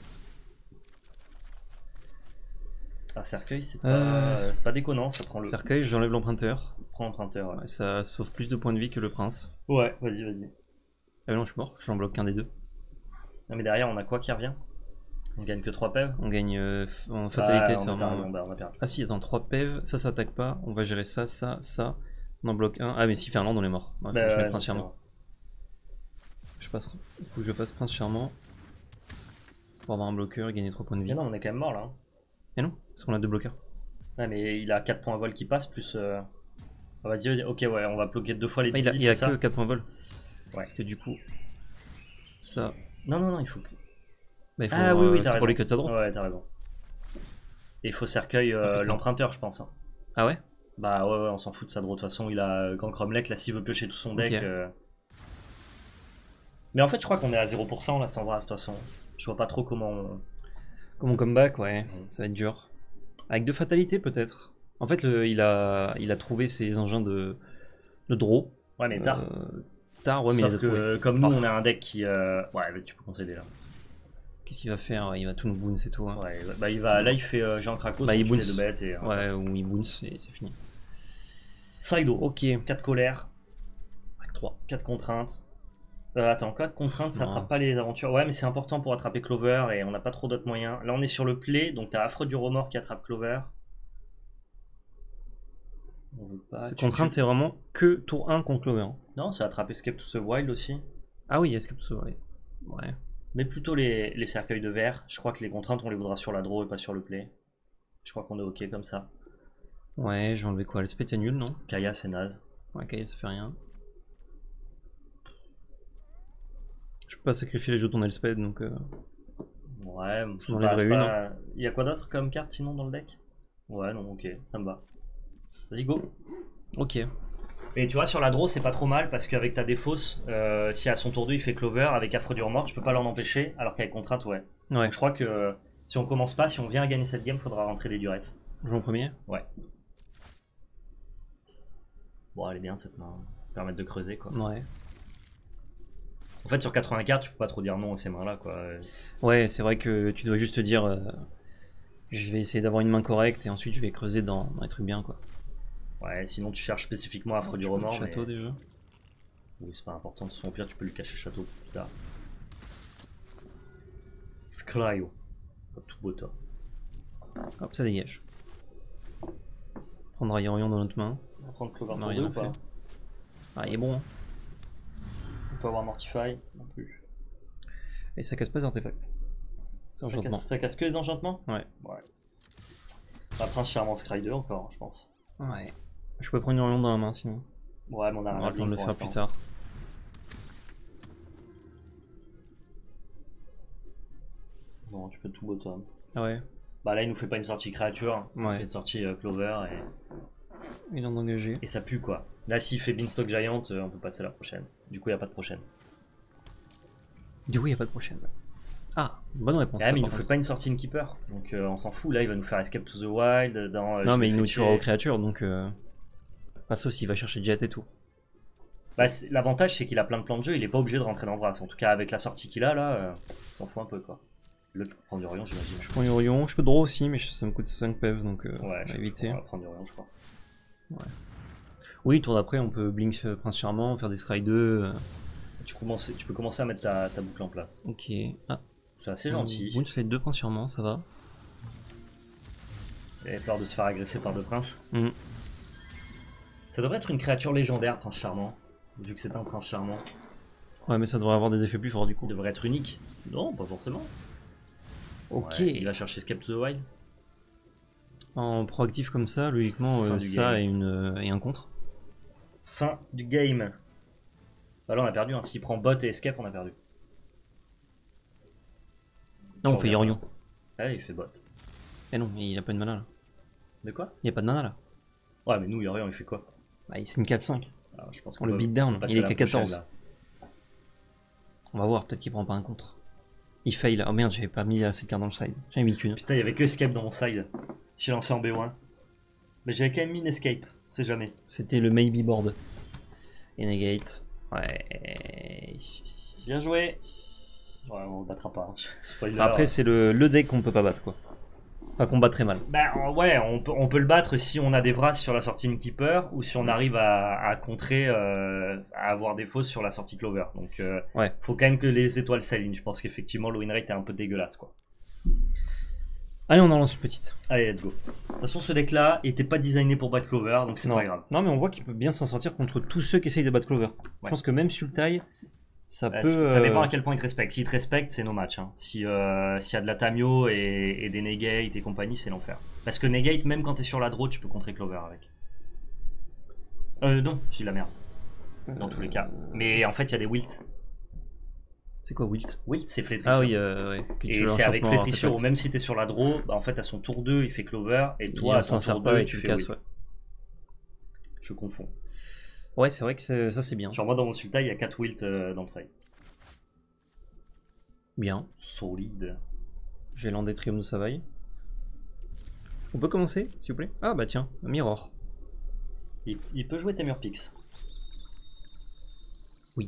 Un cercueil, c'est pas, Euh, c'est pas déconnant, ça prend le. Cercueil, j'enlève l'emprunteur. Prends l'emprunteur. Ouais, Ouais, ça sauve plus de points de vie que le prince. ouais vas-y, vas-y. Ah mais non, je suis mort. Je n'en bloque qu'un des deux. Non, mais derrière, on a quoi qui revient? On gagne que trois P E V. On gagne euh, en fatalité, Ah, c'est on a vraiment. perdu, bah, on a perdu. Ah si, attends, trois P E V, ça, ça attaque pas. On va gérer ça, ça, ça. On en bloque un. Ah, mais si Finlande, on est mort. Ouais, faut Bah, que je ouais, mette Prince donc, Charmant. Je passe. Faut que je fasse Prince Charmant. Pour avoir un bloqueur et gagner trois points de vie. Mais non, on est quand même mort là. hein. Et non, parce qu'on a deux bloqueurs. Ouais, mais il a quatre points vol qui passent plus. Euh... Ah, vas-y, ok, ouais, on va bloquer deux fois les Ah, dix il a, dix, il a c'est ça que quatre points vol. Ouais. Parce que du coup, ça. Non, non, non, il faut que. Bah, il faut, Ah oui, oui, euh, t'as c'est pour raison. les cuts à droite. Ouais, t'as raison. Et il faut cercueil euh, Oh, putain. l'emprunteur, je pense. hein. Ah ouais. Bah ouais, ouais, on s'en fout de ça de toute façon. Il a Grand Cromlech, là, s'il veut piocher tout son deck. Ok. euh. Mais en fait, je crois qu'on est à zéro pour cent là, sans bras, de toute façon. Je vois pas trop comment. On... Comme mon comeback, ouais, Mhm. ça va être dur. Avec de fatalité peut-être. En fait, le- il, a, il a trouvé ses engins de, de draw. Ouais, mais tard. Euh, tard, ouais, mais il les Sauf a trouvés. que, comme nous, Ah. on a un deck qui. euh, Ouais, vas-y, tu peux concéder là. Qu'est-ce qu'il va faire? Il va tout nous bounce et tout. Hein. Ouais, bah il va. Là, il fait euh, Jean Krakos, Bah, il il les bounce. deux bêtes et. euh, Ouais, ou il bounce et c'est fini. Sido. Ok. quatre colères, Avec trois. quatre contraintes. Euh, attends, quatre contraintes, ça Non, attrape pas les aventures. Ouais, mais c'est important pour attraper Clover et on n'a pas trop d'autres moyens. Là, on est sur le play, donc t'as Affreux du Remords qui attrape Clover. On veut pas. Ces Tu- contraintes, tu- c'est vraiment que tour un contre Clover. hein. Non, ça attrape Escape to the Wild aussi. Ah oui, est-ce que ça ouais. Ouais. Mais plutôt les, les cercueils de verre. Je crois que les contraintes, on les voudra sur la draw et pas sur le play. Je crois qu'on est ok comme ça. Ouais, je vais enlever quoi? Le spét est nul, non? Kaya, c'est naze. Ouais, ok, ça fait rien. Je peux pas sacrifier les jetons d'Elspeth, donc... euh, Ouais, je sais J'en pas, enlèverai c'est une, pas- Il y a quoi d'autre comme carte sinon dans le deck? Ouais, non, ok, ça me va. Vas-y, go. Ok. Et tu vois, sur la draw, c'est pas trop mal parce qu'avec ta défausse, euh, si à son tour deux il fait Clover, avec Affreux du Remords, tu peux pas l'en empêcher, alors qu'avec contrainte, ouais. Ouais, Donc je crois que euh, si on commence pas, si on vient à gagner cette game, faudra rentrer des duresses. je joue en premier. Ouais. Bon, elle est bien cette main. Permettre de creuser quoi. Ouais. En fait, sur quatre-vingts cartes, tu peux pas trop dire non à ces mains là quoi. Ouais, c'est vrai que tu dois juste te dire... euh, je vais essayer d'avoir une main correcte et ensuite je vais creuser dans, dans les trucs bien, quoi. Ouais, sinon tu cherches spécifiquement Affreux du Tu peux le Remords. Château, mais... déjà. Oui, c'est pas important. De son pire, tu peux lui cacher le château plus tard. Sclio. Tout beau top. Hop, ça dégage. Prendre Yorion dans notre main. On va prendre Clover On a pour rien deux à ou pas? faire. Ah, il est bon, hein. On peut avoir Mortify non plus. Et ça casse pas les artefacts. C'est Ça enchantement. casse, ça casse que les enchantements? Ouais. Ouais. Bah, Prince Charmant Scry deux encore, je pense. Ouais. Je peux prendre Yorion dans la main, sinon. Ouais, mais on a On un aura le temps de le pour faire plus l'instant. tard. Non, tu peux tout bottom. Ah ouais. Bah là, il nous fait pas une sortie créature, il Ouais. fait une sortie euh, Clover et... Il en a engagé. et ça pue quoi. Là, s'il fait Beanstalk Giant, euh, on peut passer à la prochaine. Du coup, il n'y a pas de prochaine. Du coup, il n'y a pas de prochaine. Ah, bonne réponse. Ah, ça, mais il par nous fait contre. pas une sortie Innkeeper, donc euh, on s'en fout. Là, il va nous faire Escape to the Wild. Dans, euh, Non, je mais le il fais nous tuera tuer. aux créatures, donc. Euh... Pas sauf s'il va chercher Jet et tout. Bah, c'est- l'avantage, c'est qu'il a plein de plans de jeu, il est pas obligé de rentrer dans Brass. En tout cas, avec la sortie qu'il a là, euh, on s'en fout un peu quoi. Là, tu peux prendre du Orion, j'imagine. Je prends Yorion, je peux draw aussi, mais ça me coûte cinq P E V, donc euh, Ouais, on va je éviter. on va prendre du Orion, je crois. Oui, tour d'après, on peut Blink euh, Prince Charmant, faire des Scry deux. euh, Tu, commences, tu peux commencer à mettre ta, ta boucle en place. Ok. Ah, C'est assez gentil. Bounce fait deux Prince Charmant, ça va. Et peur de se faire agresser par deux princes. Mhm. Ça devrait être une créature légendaire, Prince Charmant. Vu que c'est un Prince Charmant. Ouais, mais ça devrait avoir des effets plus forts du coup. Il devrait être unique. Non, pas forcément. Ok. Ouais, il va chercher Escape to the Wild. En proactif comme ça, logiquement, Fin euh, du ça game. et, une, euh, et un contre. Fin du game. Bah là, on a perdu. Hein. S'il prend bot et escape, on a perdu. Non, on Tu fait regardes. Yorion. Ah, il fait bot. Eh non, il a pas de mana là. De quoi? Il y a pas de mana là. Ouais, mais nous, Yorion, il fait quoi? Bah, c'est une quatre cinq. Alors, je pense On le beat down. passer Il est à la qu'à prochaine, quatorze. là. On va voir, peut-être qu'il prend pas un contre. Il fail. Oh merde, j'avais pas mis assez de cartes dans le side. J'avais mis qu'une. Putain, il y avait que escape dans mon side. J'ai lancé en B un. Mais j'avais quand même mis une escape. C'est jamais. C'était le maybe board. Et negate. Ouais. Bien joué. Ouais, on le battra pas. Hein. Spoiler. Après, c'est le, le deck qu'on peut pas battre quoi. Enfin, qu'on bat très mal. Bah euh, ouais, on peut, on peut le battre si on a des Vras sur la sortie Innkeeper ou si on arrive à, à contrer, euh, à avoir des fausses sur la sortie Clover. Donc euh, Ouais. faut quand même que les étoiles s'alignent. Je pense qu'effectivement le win rate est un peu dégueulasse quoi. Allez, on en lance une petite. Allez, let's go. De toute façon, ce deck-là était pas designé pour battre Clover, donc c'est Non. pas grave. Non, mais on voit qu'il peut bien s'en sortir contre tous ceux qui essayent de battre Clover. Je Ouais. pense que même Sultai, ça Euh, peut. Ça dépend euh, à quel point il te respecte. S'il te respecte, c'est no match. Hein. Si, euh, s'il y a de la Tamio et, et des Negate et compagnie, c'est l'enfer. Parce que Negate, même quand t'es sur la draw, tu peux contrer Clover avec. Euh, non, j'ai de la merde. Dans tous les cas. Mais en fait, il y a des Wilt. C'est quoi Wilt? Wilt, c'est Flétrissure. Ah oui, euh, ouais. Que tu Et veux c'est avec l'enchantement Flétrissure, ou artefact. même si t'es sur la draw, bah en fait à son tour deux il fait Clover, et toi Il à s'en ton sert tour pas deux et tu tu le fais casses, Wilt. ouais. Je confonds. Ouais, c'est vrai que c'est- ça c'est bien. Genre moi dans mon Sultai, il y a quatre Wilt euh, dans le side. Bien. Solide. J'ai landé Triumph de Savaille. On peut commencer, s'il vous plaît? Ah bah tiens, un Mirror. Il, il peut jouer Temur Pix. Oui.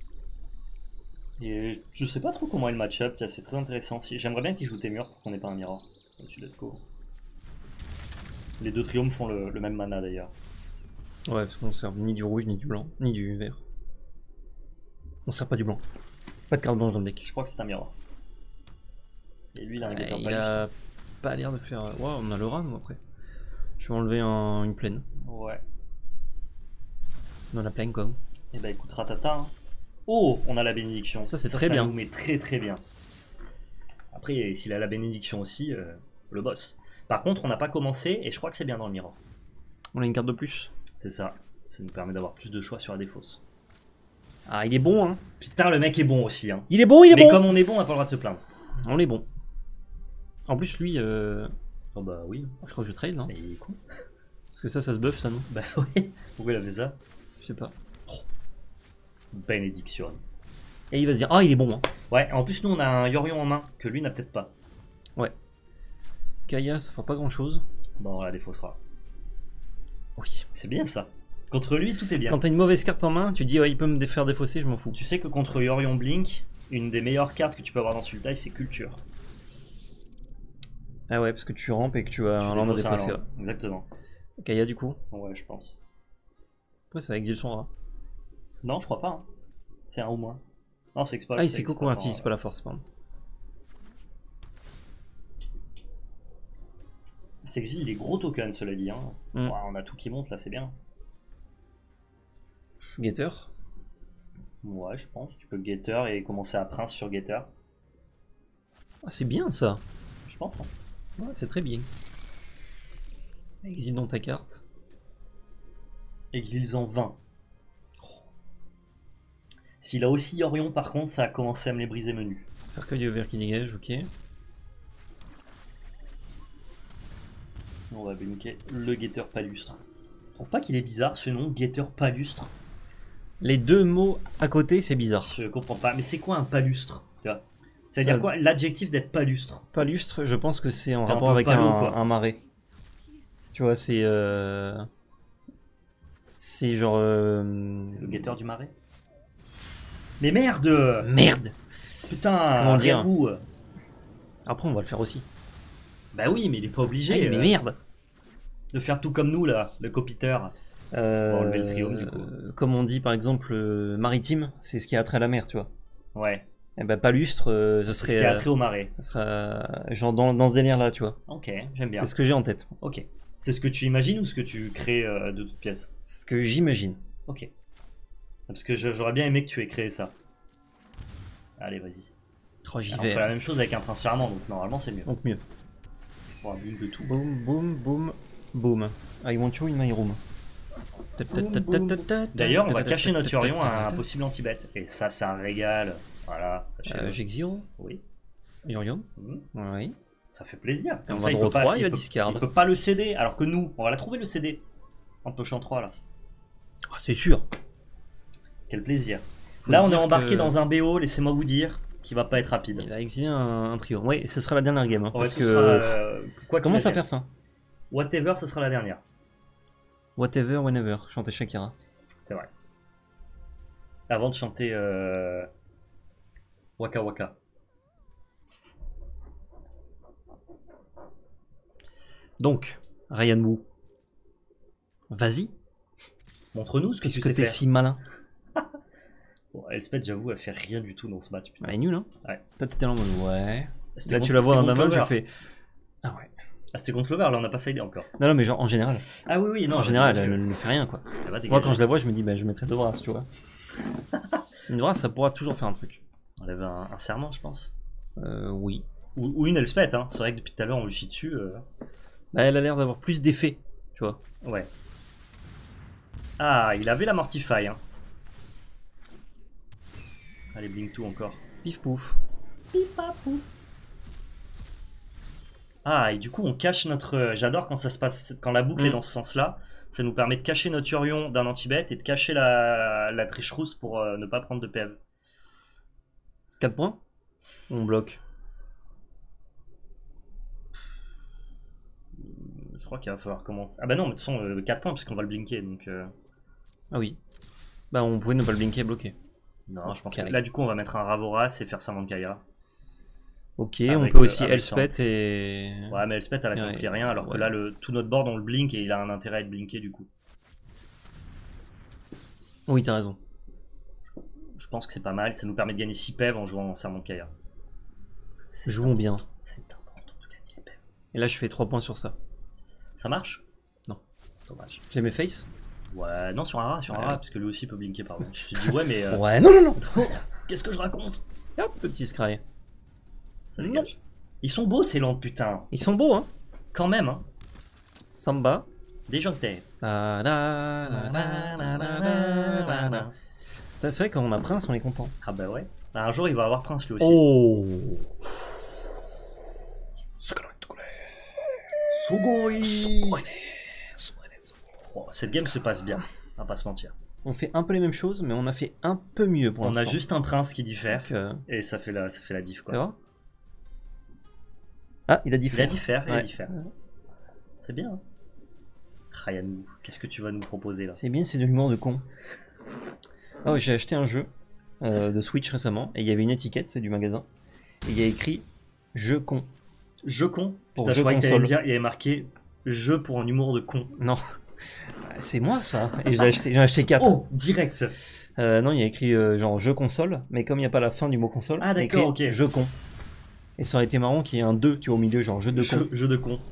Et je sais pas trop comment est le match-up, tiens, c'est très intéressant. Si- J'aimerais bien qu'il joue Temur pour qu'on ait pas un Mirror. Au-dessus de Let's go. Les deux triomphes font le, le même mana d'ailleurs. Ouais, parce qu'on sert ni du rouge, ni du blanc, ni du vert. On sert pas du blanc. Pas de carte blanche dans le deck. Je crois que c'est un Mirror. Et lui il a un Ouais, Gator il Palustre. a pas l'air de faire. Ouais, on a le rat nous après. Je vais enlever un- une plaine. Ouais. Dans la plaine quoi. Et bah écoute, ratata. Hein. Oh, on a la bénédiction. Ça, c'est très bien. Ça nous met très très bien. Après, s'il a la bénédiction aussi, euh, le boss. Par contre, on n'a pas commencé et je crois que c'est bien dans le Mirror. On a une carte de plus. C'est ça. Ça nous permet d'avoir plus de choix sur la défausse. Ah, il est bon hein. Putain, le mec est bon aussi. Hein. Il est bon, il est Mais bon. comme on est bon, on n'a pas le droit de se plaindre. On est bon. En plus, lui, euh... Oh bah oui. je crois que je trade, non? Mais il est con. Parce que ça, ça se buff, ça, non? Bah oui. Pourquoi il a fait ça? Je sais pas. Bénédiction. Et il va se dire, ah, il est bon. Hein. Ouais, en plus, nous, on a un Yorion en main que lui n'a peut-être pas. Ouais. Kaya, ça fera pas grand chose. Bon, on la défaussera. Oui. C'est bien ça. Contre lui, tout est bien. Quand t'as une mauvaise carte en main, tu dis, ouais, il peut me dé- faire défausser, je m'en fous. Tu sais que contre Yorion Blink, une des meilleures cartes que tu peux avoir dans Sultai, c'est Culture. Ah ouais, parce que tu rampes et que tu as Tu un land à défausses un défausser. land. Exactement. Ouais. Kaya, du coup. Ouais, je pense. Ouais, ça exile son rat. Non, je crois pas. Hein. C'est un ou moins. Non, c'est Exploit. Ah, il s'est co-converti, c'est pas la force, pardon. Ça exile des gros tokens, cela dit. Hein. Mm. Ouais, on a tout qui monte là, c'est bien. Getter. Ouais, je pense. Tu peux Getter et commencer à Prince sur Getter. Ah, c'est bien ça. Je pense. Hein. Ouais, c'est très bien. Exile dans ta carte. Exile-en vingt. S'il a aussi Yorion, par contre, ça a commencé à me les briser menus. Cercueil de vert qui dégage, ok. On va bunker le Getter Palustre. Je trouve pas qu'il est bizarre ce nom, Getter Palustre. Les deux mots à côté, c'est bizarre. Je comprends pas. Mais c'est quoi un palustre? Tu vois, ça veut Ça- dire quoi l'adjectif d'être palustre? Palustre, je pense que c'est en T'es un rapport peu avec palo, un, quoi. un marais. Tu vois, c'est. Euh... C'est genre. euh, Le guetteur du marais. Mais merde! Merde! Putain! Comment dire? Garou. Après, on va le faire aussi. Bah oui, mais il est pas obligé Ah, mais euh, merde! de faire tout comme nous là, le copiteur. Euh, On va enlever le triome, du coup. Comme on dit par exemple, euh, maritime, c'est ce qui a trait à la mer, tu vois. Ouais, Et bah, palustre, euh, ce c'est ce serait. qui a euh, trait au marais. ça sera genre dans, dans ce délire là, tu vois. Ok, j'aime bien. C'est ce que j'ai en tête. Ok. C'est ce que tu imagines ou ce que tu crées euh, de toutes pièces? Ce que j'imagine. Ok. Parce que je- j'aurais bien aimé que tu aies créé ça. Allez, vas-y. Oh, j'y On vais. fait la même chose avec un prince charmant, donc normalement c'est mieux. Donc mieux. Pour un build de tout. Boum, boum, boum, boum. I want you in my room. D'ailleurs, on va cacher notre Yorion à un possible anti-bet. Et ça, ça régale. Voilà, sachez-le. Euh, J'exile. Oui. Yorion. Mhm. Oui. Ça fait plaisir. On Comme va ça, il draw peut pas, trois, il va peut- discard. il peut pas le céder. Alors que nous, on va la trouver le C D. En pochant trois là. Ah, c'est sûr. Quel plaisir. Faut Là, se on est dire embarqué que- dans un B O, laissez-moi vous dire, qui va pas être rapide. Il a exilé un, un trio. Oui, ce sera la dernière game. hein, Ouais, parce ce que. sera, euh, quoi qu'il Commence à advienne. faire fin. Whatever, ce sera la dernière. Whatever, whenever. Chanter Shakira. C'est vrai. Avant de chanter euh... Waka Waka. Donc, Ryan Wu. Vas-y. Montre-nous ce que tu Puisque sais t'es faire. si malin. Bon, Elspeth, j'avoue, elle fait rien du tout dans ce match. Putain. Elle est nulle, hein. Ouais. Toi, t'étais là en mode ouais. C'était Là, bon- tu la vois c'était en bon amont, tu cover. fais. Ah ouais. Ah, c'était contre l'over, là on n'a pas sidé encore. Non, non, mais genre en général. Ah oui, oui, non. en général, elle ne fait rien quoi. Elle va dégager. Moi, quand je la vois, je me dis, bah, je mettrai deux bras, tu vois. Une bras, ça pourra toujours faire un truc. On avait un, un serment, je pense. Euh, oui. Ou, ou une Elspeth, hein. C'est vrai que depuis tout à l'heure on lui chie dessus. Euh... Bah, elle a l'air d'avoir plus d'effets, tu vois. Ouais. Ah, il avait la Mortify. Hein. Allez, blink tout encore. Pif pouf. Pif paf pouf. Ah, et du coup, on cache notre. J'adore quand ça se passe, quand la boucle Mm. est dans ce sens-là. Ça nous permet de cacher notre Urion d'un anti-bet et de cacher la, la triche-rousse pour euh, ne pas prendre de P V. quatre points. On bloque. Je crois qu'il va falloir commencer. Ah bah non, mais de toute façon, euh, quatre points, puisqu'on va le blinker. Donc, euh... Ah oui. Bah, on pouvait ne pas le blinker et bloquer. Non, je pense Carré. que là, du coup, on va mettre un Ravoras et faire Saman Kaira. Ok, Avec, on peut euh, aussi avec Elspeth et. Ouais, mais Elspeth, elle a Ouais. compris rien, alors que Ouais. là, le, tout notre board, on le blink et il a un intérêt à être blinké du coup. Oui, t'as raison. Je pense que c'est pas mal, ça nous permet de gagner six P E V en jouant en Serment de Kaira. Jouons bien. C'est important de gagner les P E V. Et là, je fais trois points sur ça. Ça marche? Non. Dommage. J'ai mes face. Ouais, non, sur un rat, sur un Ouais. rat, parce que lui aussi peut blinker, pardon. Je te dis, ouais, mais. euh, Ouais, non, non, non. Qu'est-ce que je raconte? Hop, le petit scry. Ça dégage. Ils sont beaux ces lampes, putain. Ils sont beaux, hein. Quand même, hein. Samba. Déjoncté. La, la, la, la, la, la, la, la. C'est vrai, quand on a Prince, on est content. Ah bah ouais. Un jour, il va avoir Prince lui aussi. Oh. Sugoi. Bon, cette game se passe bien, on va pas se mentir. On fait un peu les mêmes choses, mais on a fait un peu mieux pour On l'instant. a juste un prince qui diffère, Donc, euh, et ça fait la, ça fait la diff tu quoi. vois. Ah, il a dit Il a faire. diffère, il a Ouais. diffère. C'est bien. Hein. Ryanou, qu'est-ce que tu vas nous proposer là? C'est bien, c'est de l'humour de con. Ah ouais, j'ai acheté un jeu euh, de Switch récemment, et il y avait une étiquette, c'est du magasin, et il y a écrit « Jeu con Jeu con. Pour Putain, je jeu croyais que t'allais console. me dire, il y avait marqué jeu pour un humour de con. ». Non, c'est moi ça. Et j'ai acheté, j'ai acheté quatre. Oh, direct. Euh, non, il y a écrit euh, genre jeu console, mais comme il n'y a pas la fin du mot console, Ah, il y a d'accord, écrit ok. jeu con. Et ça aurait été marrant qu'il y ait un deux, tu vois, au milieu, genre jeu de con. Jeu, jeu de con.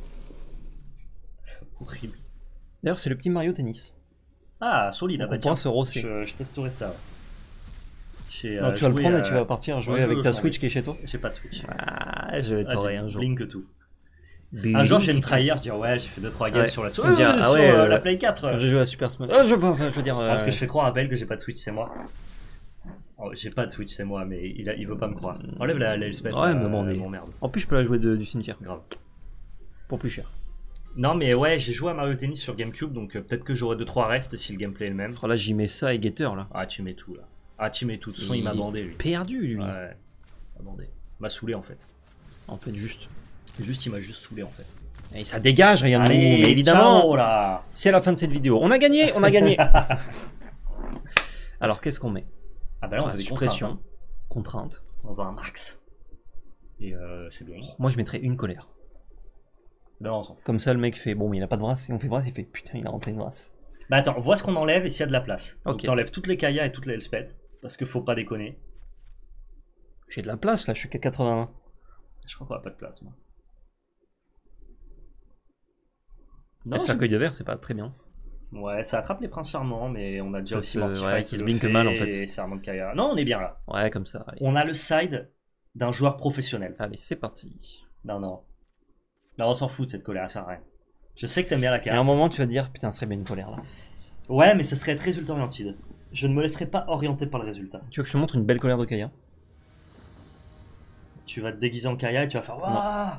Horrible. D'ailleurs, c'est le petit Mario Tennis. Ah, solide. Donc Ah bah on tiens, pourra se rosser. je, je testerai ça. Ouais. J'ai, Alors, euh, tu vas le joué, prendre et euh, tu vas partir jouer ouais, je avec veux ta le Switch prendre. qui est chez toi. J'ai pas de Switch. Ah, je vais t'aurer un Vas-y, jour. blink tout. Un Blink jour, je vais me et trahir, je dis ouais, j'ai fait deux trois games Ouais. sur la Tu Switch. me diras, ah sur ouais, euh, euh, la Play quatre. Quand j'ai joué à Super Smash. Ah, je, enfin, je veux dire. Parce euh, que je fais croire à Belle que j'ai pas de Switch, c'est moi. Oh, j'ai pas de Switch, c'est moi, mais il, a, il veut pas me croire. Enlève la, la Elspeth, Ouais, là, mais bon, on est- bon, merde. En plus, je peux la jouer de- du cimetière Grave. pour plus cher. Non, mais ouais, j'ai joué à Mario Tennis sur GameCube, donc euh, peut-être que j'aurai deux trois restes si le gameplay est le même. Oh, là, j'y mets ça et Gator là. Ah, tu mets tout là. Ah, tu mets tout. De toute façon, il Il m'a est bandé lui. Perdu lui. Ouais, il m'a bandé. Il m'a saoulé en fait. En fait, juste. Juste, il m'a juste saoulé en fait. Et ça dégage, rien de Allez, mais évidemment. ciao, là. C'est la fin de cette vidéo. On a gagné, on a gagné. Alors, qu'est-ce qu'on met? Ah bah là, on Ah, a des suppression, contraintes, contrainte. hein. On va un max. Et euh, c'est bien. Moi, je mettrais une colère. Non, on s'en fout. Comme ça, le mec fait bon, mais il a pas de brasse. Et on fait brasse, il fait putain, il a rentré une brasse. Bah attends, vois ce qu'on enlève et s'il y a de la place. Donc Ok. t'enlèves toutes les Kaya et toutes les Elspeth. Parce que faut pas déconner. J'ai de la place là, je suis qu'à quatre-vingt-un. Je crois qu'on a pas de place, moi. Le cercueil de verre, c'est pas très bien. Ouais, ça attrape les princes charmants, mais on a déjà Ça aussi se- Mortify ouais, qui ça se le blink fait, mal, en fait. et Serment de Kaya. Non, on est bien là. Ouais, comme ça. Allez, On a le side d'un joueur professionnel. Allez, c'est parti. Non, non. Non, on s'en fout de cette colère, ça sert à rien. Je sais que t'aimes bien la Et à carte. un moment, tu vas te dire putain, ce serait bien une colère là. Ouais, mais ce serait être résultat orienté. Je ne me laisserai pas orienter par le résultat. Tu veux que je te montre une belle colère de Kaya? Tu vas te déguiser en Kaya et tu vas faire Waouh.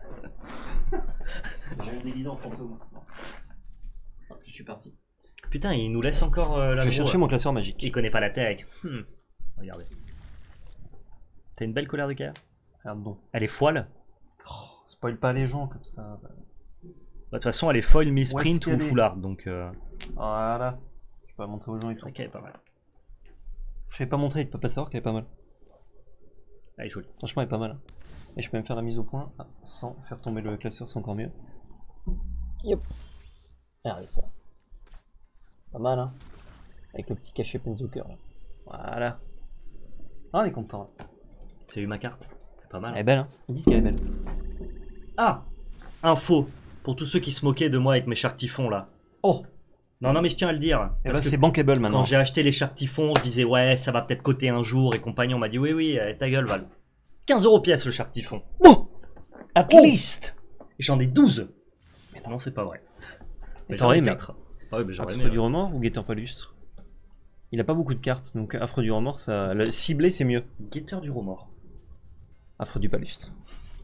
Je vais me déguiser en fantôme. Je suis parti. Putain, il nous laisse encore euh, la Je vais chercher mon classeur magique. Il connaît pas la tech. Hmm. Regardez. T'as une belle colère de Kaya? Regarde bon. Elle est foile. Oh, spoil pas les gens comme ça. Bah, de toute façon, elle est foil, Où est-ce mi-sprint ou qu'elle est foulard. Donc, euh... Voilà. Je peux la montrer aux gens et tout. ok, elle est pas mal. Je savais pas montrer, il peut pas savoir qu'elle est pas mal. Elle est jolie. Franchement, elle est pas mal. Et je peux même faire la mise au point ah, sans faire tomber le classeur, c'est encore mieux. Yep. Regardez ça. Pas mal, hein. Avec le petit cachet Penzoker là. Voilà. Ah, on est content. Là. T'as eu ma carte? C'est pas mal. Elle est belle, hein. Dites qu'elle est belle. Ah, info pour tous ceux qui se moquaient de moi avec mes sharks typhons là. Oh. Non, non, mais je tiens à le dire. Et Parce là, que c'est bankable maintenant. quand j'ai acheté les sharks typhons, je disais ouais, ça va peut-être coter un jour. Et compagnon m'a dit oui, oui, euh, ta gueule, Val. quinze euros pièce le shark typhon. Bon. At Oh. least. J'en ai douze. Mais non, c'est pas vrai. Et Mais t'aurais j'en ai aimé. quatre. Ah oui, mais j'aurais Affreux aimé. du remords ou guetteur palustre? Il a pas beaucoup de cartes, donc affreux du remords, ça. Le ciblé, c'est mieux. Guetteur du remords. Affreux du palustre.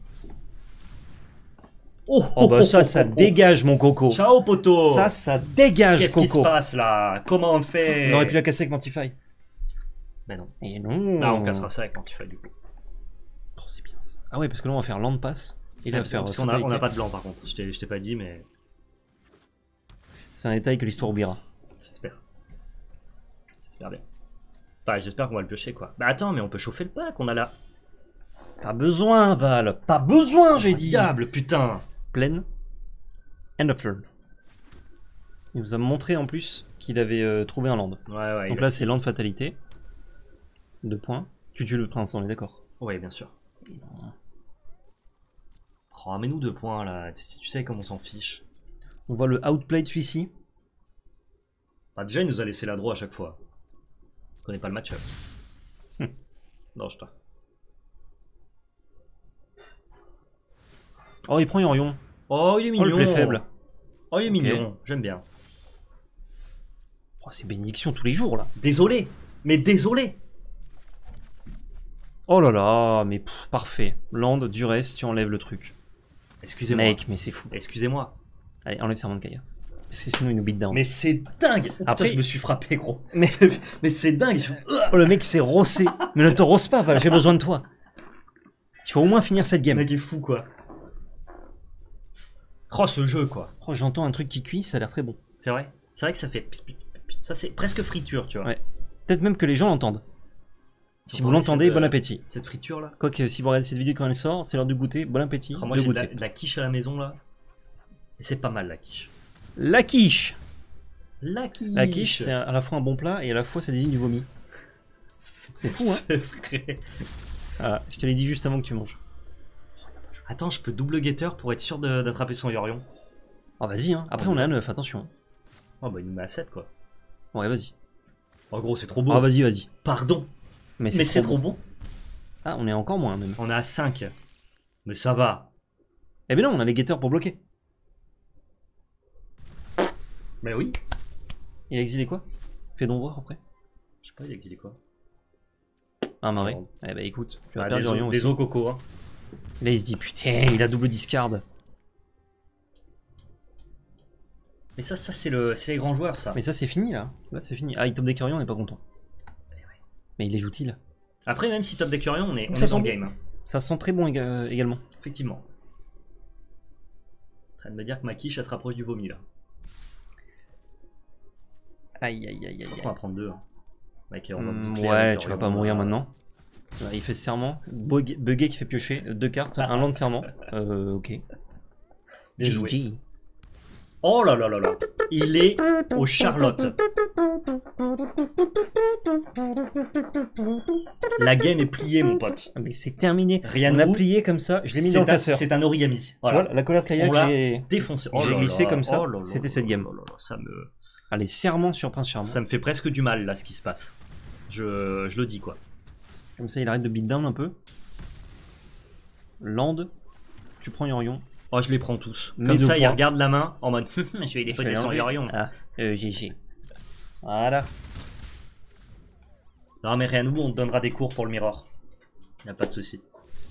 Oh, Oh bah ça, ça dégage mon coco. Ciao, poteau. Ça, ça dégage Qu'est-ce qui se coco. passe là? Comment on fait? On aurait pu la casser avec Mortify. Mais non. Et non. Là, on cassera ça avec Mortify du coup. Oh, c'est bien ça. Ah ouais, parce que là, on va faire land pass. Et là, on va faire. Parce qu'on a, on fatalité. a pas de blanc par contre. Je t'ai je t'ai pas dit, mais C'est un détail que l'histoire oubliera. j'espère. J'espère bien. Enfin, j'espère qu'on va le piocher quoi. Bah attends, mais on peut chauffer le pack. On a la. Pas besoin, Val. Pas besoin, j'ai dit. Diable, putain. Pleine. End of turn. Il nous a montré en plus qu'il avait euh, trouvé un land. Ouais, ouais. Donc il là, a- c'est land fatalité. Deux points. Tu tues le prince, on est d'accord. Ouais, bien sûr. Oh, mais nous deux points là. Tu, tu sais comme on s'en fiche. On voit le outplay de celui-ci. Bah, déjà, il nous a laissé la draw à chaque fois. On connaît pas le match-up. Hmm. Non, je t'en. Oh, il prend Yorion. Oh, il est Oh, mignon. le play faible. Oh, il est Ok. mignon. J'aime bien. Oh, c'est bénédiction tous les jours là. Désolé. Mais désolé. Oh là là, mais pff, parfait. Land, duresse, tu enlèves le truc. Excusez-moi. Mec, mais c'est fou. Excusez-moi. Allez, enlève Serment de Kaya. Parce que sinon il nous beat down. Mais c'est dingue. Oh, Après- putain, je me suis frappé, gros. Mais- mais c'est dingue. Je- Oh, le mec s'est rossé. Mais ne te rosse pas, Val, j'ai besoin de toi. Il faut au moins finir cette Le game. mec est fou, quoi. Oh, ce jeu, quoi. Oh, j'entends un truc qui cuit, ça a l'air très bon. C'est vrai. C'est vrai que ça fait. pi- pi- pi- pi- Ça, c'est presque friture, tu vois. Ouais. Peut-être même que les gens l'entendent. Si Faut vous parler l'entendez, cette, bon euh, appétit. Cette friture, là. Quoique, si vous regardez cette vidéo quand elle sort, c'est l'heure de goûter. Bon appétit, Oh, moi, de j'ai de la, goûter. de la quiche à la maison, là. Et c'est pas mal, la quiche. La quiche. La quiche. La quiche, c'est à la fois un bon plat et à la fois ça désigne du vomi. C'est fou, hein. C'est vrai. Voilà, je te l'ai dit juste avant que tu manges. Attends, je peux double getter pour être sûr de- d'attraper son Yorion. Ah, vas-y, hein. Après, on est à neuf, attention. Oh, bah, il nous met à sept, quoi. Ouais, vas-y. Oh, gros, c'est trop beau. Ah, vas-y, vas-y. Pardon. Mais Mais c'est trop trop bon. Ah, on est encore moins, même. On est à cinq. Mais ça va. Eh ben non, on a les guetteurs pour bloquer. Mais oui. Il a exilé quoi? Fais donc voir après. Je sais pas, il a exilé quoi. Un marais. Pardon. Eh ben écoute, tu vas Ah, perdre des, Orion os, aussi. des os coco, hein. Là, il se dit, putain, il a double discard. Mais ça, ça c'est le, c'est les grands joueurs, ça. Mais ça, c'est fini, là. Là, c'est fini. Ah, il top deck Orion, on n'est pas content. Mais il les joue-t-il? Après, même si top deck Yorion, on est, on Ça est sent dans le bon. game. hein. Ça sent très bon éga- également. Effectivement. En train de me dire que ma quiche, elle se rapproche du vomi, là. Aïe, aïe, aïe, Je aïe. crois qu'on va prendre deux. hein. Mec, on va Hmm, boucler ouais, avec tu vas Yorion, pas mourir euh, maintenant. Là, il fait serment. Bug- Buggy qui fait piocher. Deux cartes, un land de serment. Euh, ok. Bien joué. G G. Oh là là là là. Il est au Charlotte. La game est pliée, mon pote. Ah, mais c'est terminé. Rien On de a vous. plié comme ça. Je l'ai mis C'est dans le un- classeur. C'est un origami. Tu Voilà. vois, la colère de kayak, On l'a j'ai. Défoncé. j'ai là glissé là. comme ça. Oh là là C'était là cette là game. là là, Ça me, Allez, serment sur Prince Charmant. ça me fait presque du mal là, ce qui se passe. Je, je le dis quoi. Comme ça, il arrête de beat down un peu. Land. Tu prends Yorion. Oh, je les prends tous. Mets Comme deux ça, il points. regarde la main en mode je vais Je vais déposer son l'enlever. Yorion. Ah, euh, G G. Voilà. Non, mais rien, nous, on te donnera des cours pour le mirror. Y a pas de souci.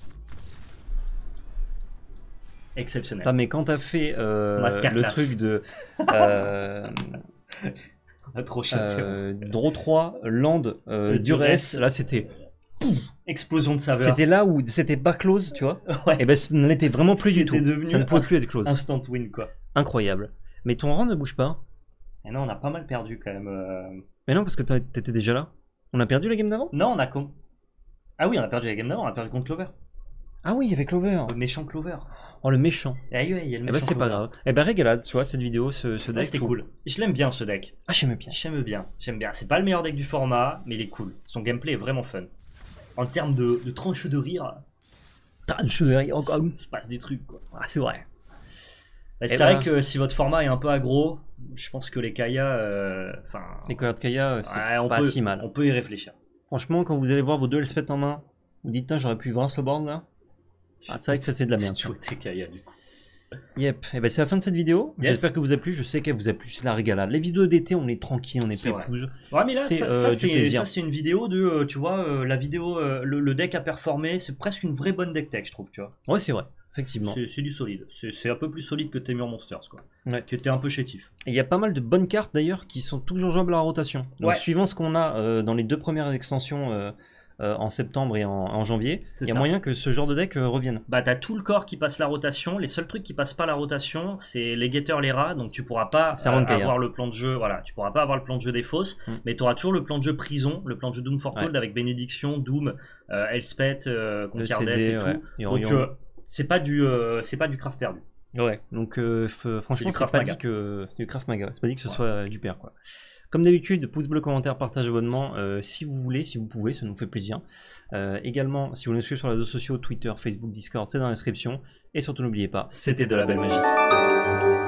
Exceptionnel. Putain, mais quand t'as fait euh, Masterclass. le truc de euh, Ah, trop château. euh, Draw trois, Land, euh, Le Duress, Duress. là c'était Explosion de saveur. c'était là où c'était pas close, tu vois. Ouais. Et ben ça ne l'était vraiment plus du tout. C'était devenu Ça ne pouvait plus être close. instant win, quoi. Incroyable. Mais ton rang ne bouge pas. Et non, on a pas mal perdu quand même. euh. Mais non, parce que t'as- t'étais déjà là. On a perdu la game d'avant? Non, on a con. Ah oui, on a perdu la game d'avant, on a perdu contre Clover. Ah oui, avec Clover. Le méchant Clover. Oh, le méchant. Et ah, ouais, il y a le Eh ben méchant c'est pas Clover. grave. Eh ben régalade, tu vois, cette vidéo, ce, ce Ouais, deck. c'était tout. cool. Je l'aime bien ce deck. Ah, j'aime bien. J'aime bien. J'aime bien. C'est pas le meilleur deck du format, mais il est cool. Son gameplay est vraiment fun. En termes de, de tranche de rire, Tranche de Hong Kong. Il se passe des trucs, quoi. Ah, c'est vrai. C'est ben, vrai que si votre format est un peu aggro, je pense que les Kaya, euh, enfin, les couleurs de Kaya, c'est ouais, on pas peut, si mal. On peut y réfléchir. Franchement, quand vous allez voir vos deux Elspeth en main, vous dites, j'aurais pu voir ce board là. Ah, c'est vrai que ça c'est de la merde. Tu tes Kaya du coup. Yep, et ben c'est la fin de cette vidéo. Yes. J'espère que vous a plu. Je sais qu'elle vous a plu, c'est la régalade. Les vidéos d'été, on est tranquille, on est, est pépouze. Ouais, mais là, ça, euh, ça c'est une vidéo de, euh, tu vois, euh, la vidéo, euh, le, le deck a performé. C'est presque une vraie bonne deck tech, je trouve, tu vois. Ouais, c'est vrai. Effectivement. C'est du solide. C'est un peu plus solide que Temur Monsters, quoi. Ouais. Qui était un peu chétif. Et il y a pas mal de bonnes cartes d'ailleurs qui sont toujours jouables à la rotation. Donc, ouais. suivant ce qu'on a euh, dans les deux premières extensions euh, euh, en septembre et en, en janvier, il y a ça. moyen que ce genre de deck euh, revienne. Bah, t'as tout le corps qui passe la rotation. Les seuls trucs qui passent pas la rotation, c'est les guetteurs, les rats. Donc, tu pourras pas euh, avoir le plan de jeu. Voilà, tu pourras pas avoir le plan de jeu des fausses, mm. mais tu auras toujours le plan de jeu prison, le plan de jeu Doom Foretold ouais. avec Bénédiction, Doom, euh, Elspeth, euh, Concardes et tout. Ouais. Donc, euh, c'est pas du euh, c'est pas du craft perdu. Ouais, donc euh, franchement c'est pas dit que c'est du craft maga, c'est pas dit que ce ouais. soit du père quoi. Comme d'habitude, pouce bleu, commentaire, partage, abonnement, euh, si vous voulez, si vous pouvez, ça nous fait plaisir. Euh, également, si vous nous suivez sur les réseaux sociaux, Twitter, Facebook, Discord, c'est dans la description. Et surtout n'oubliez pas, c'était de la belle magie.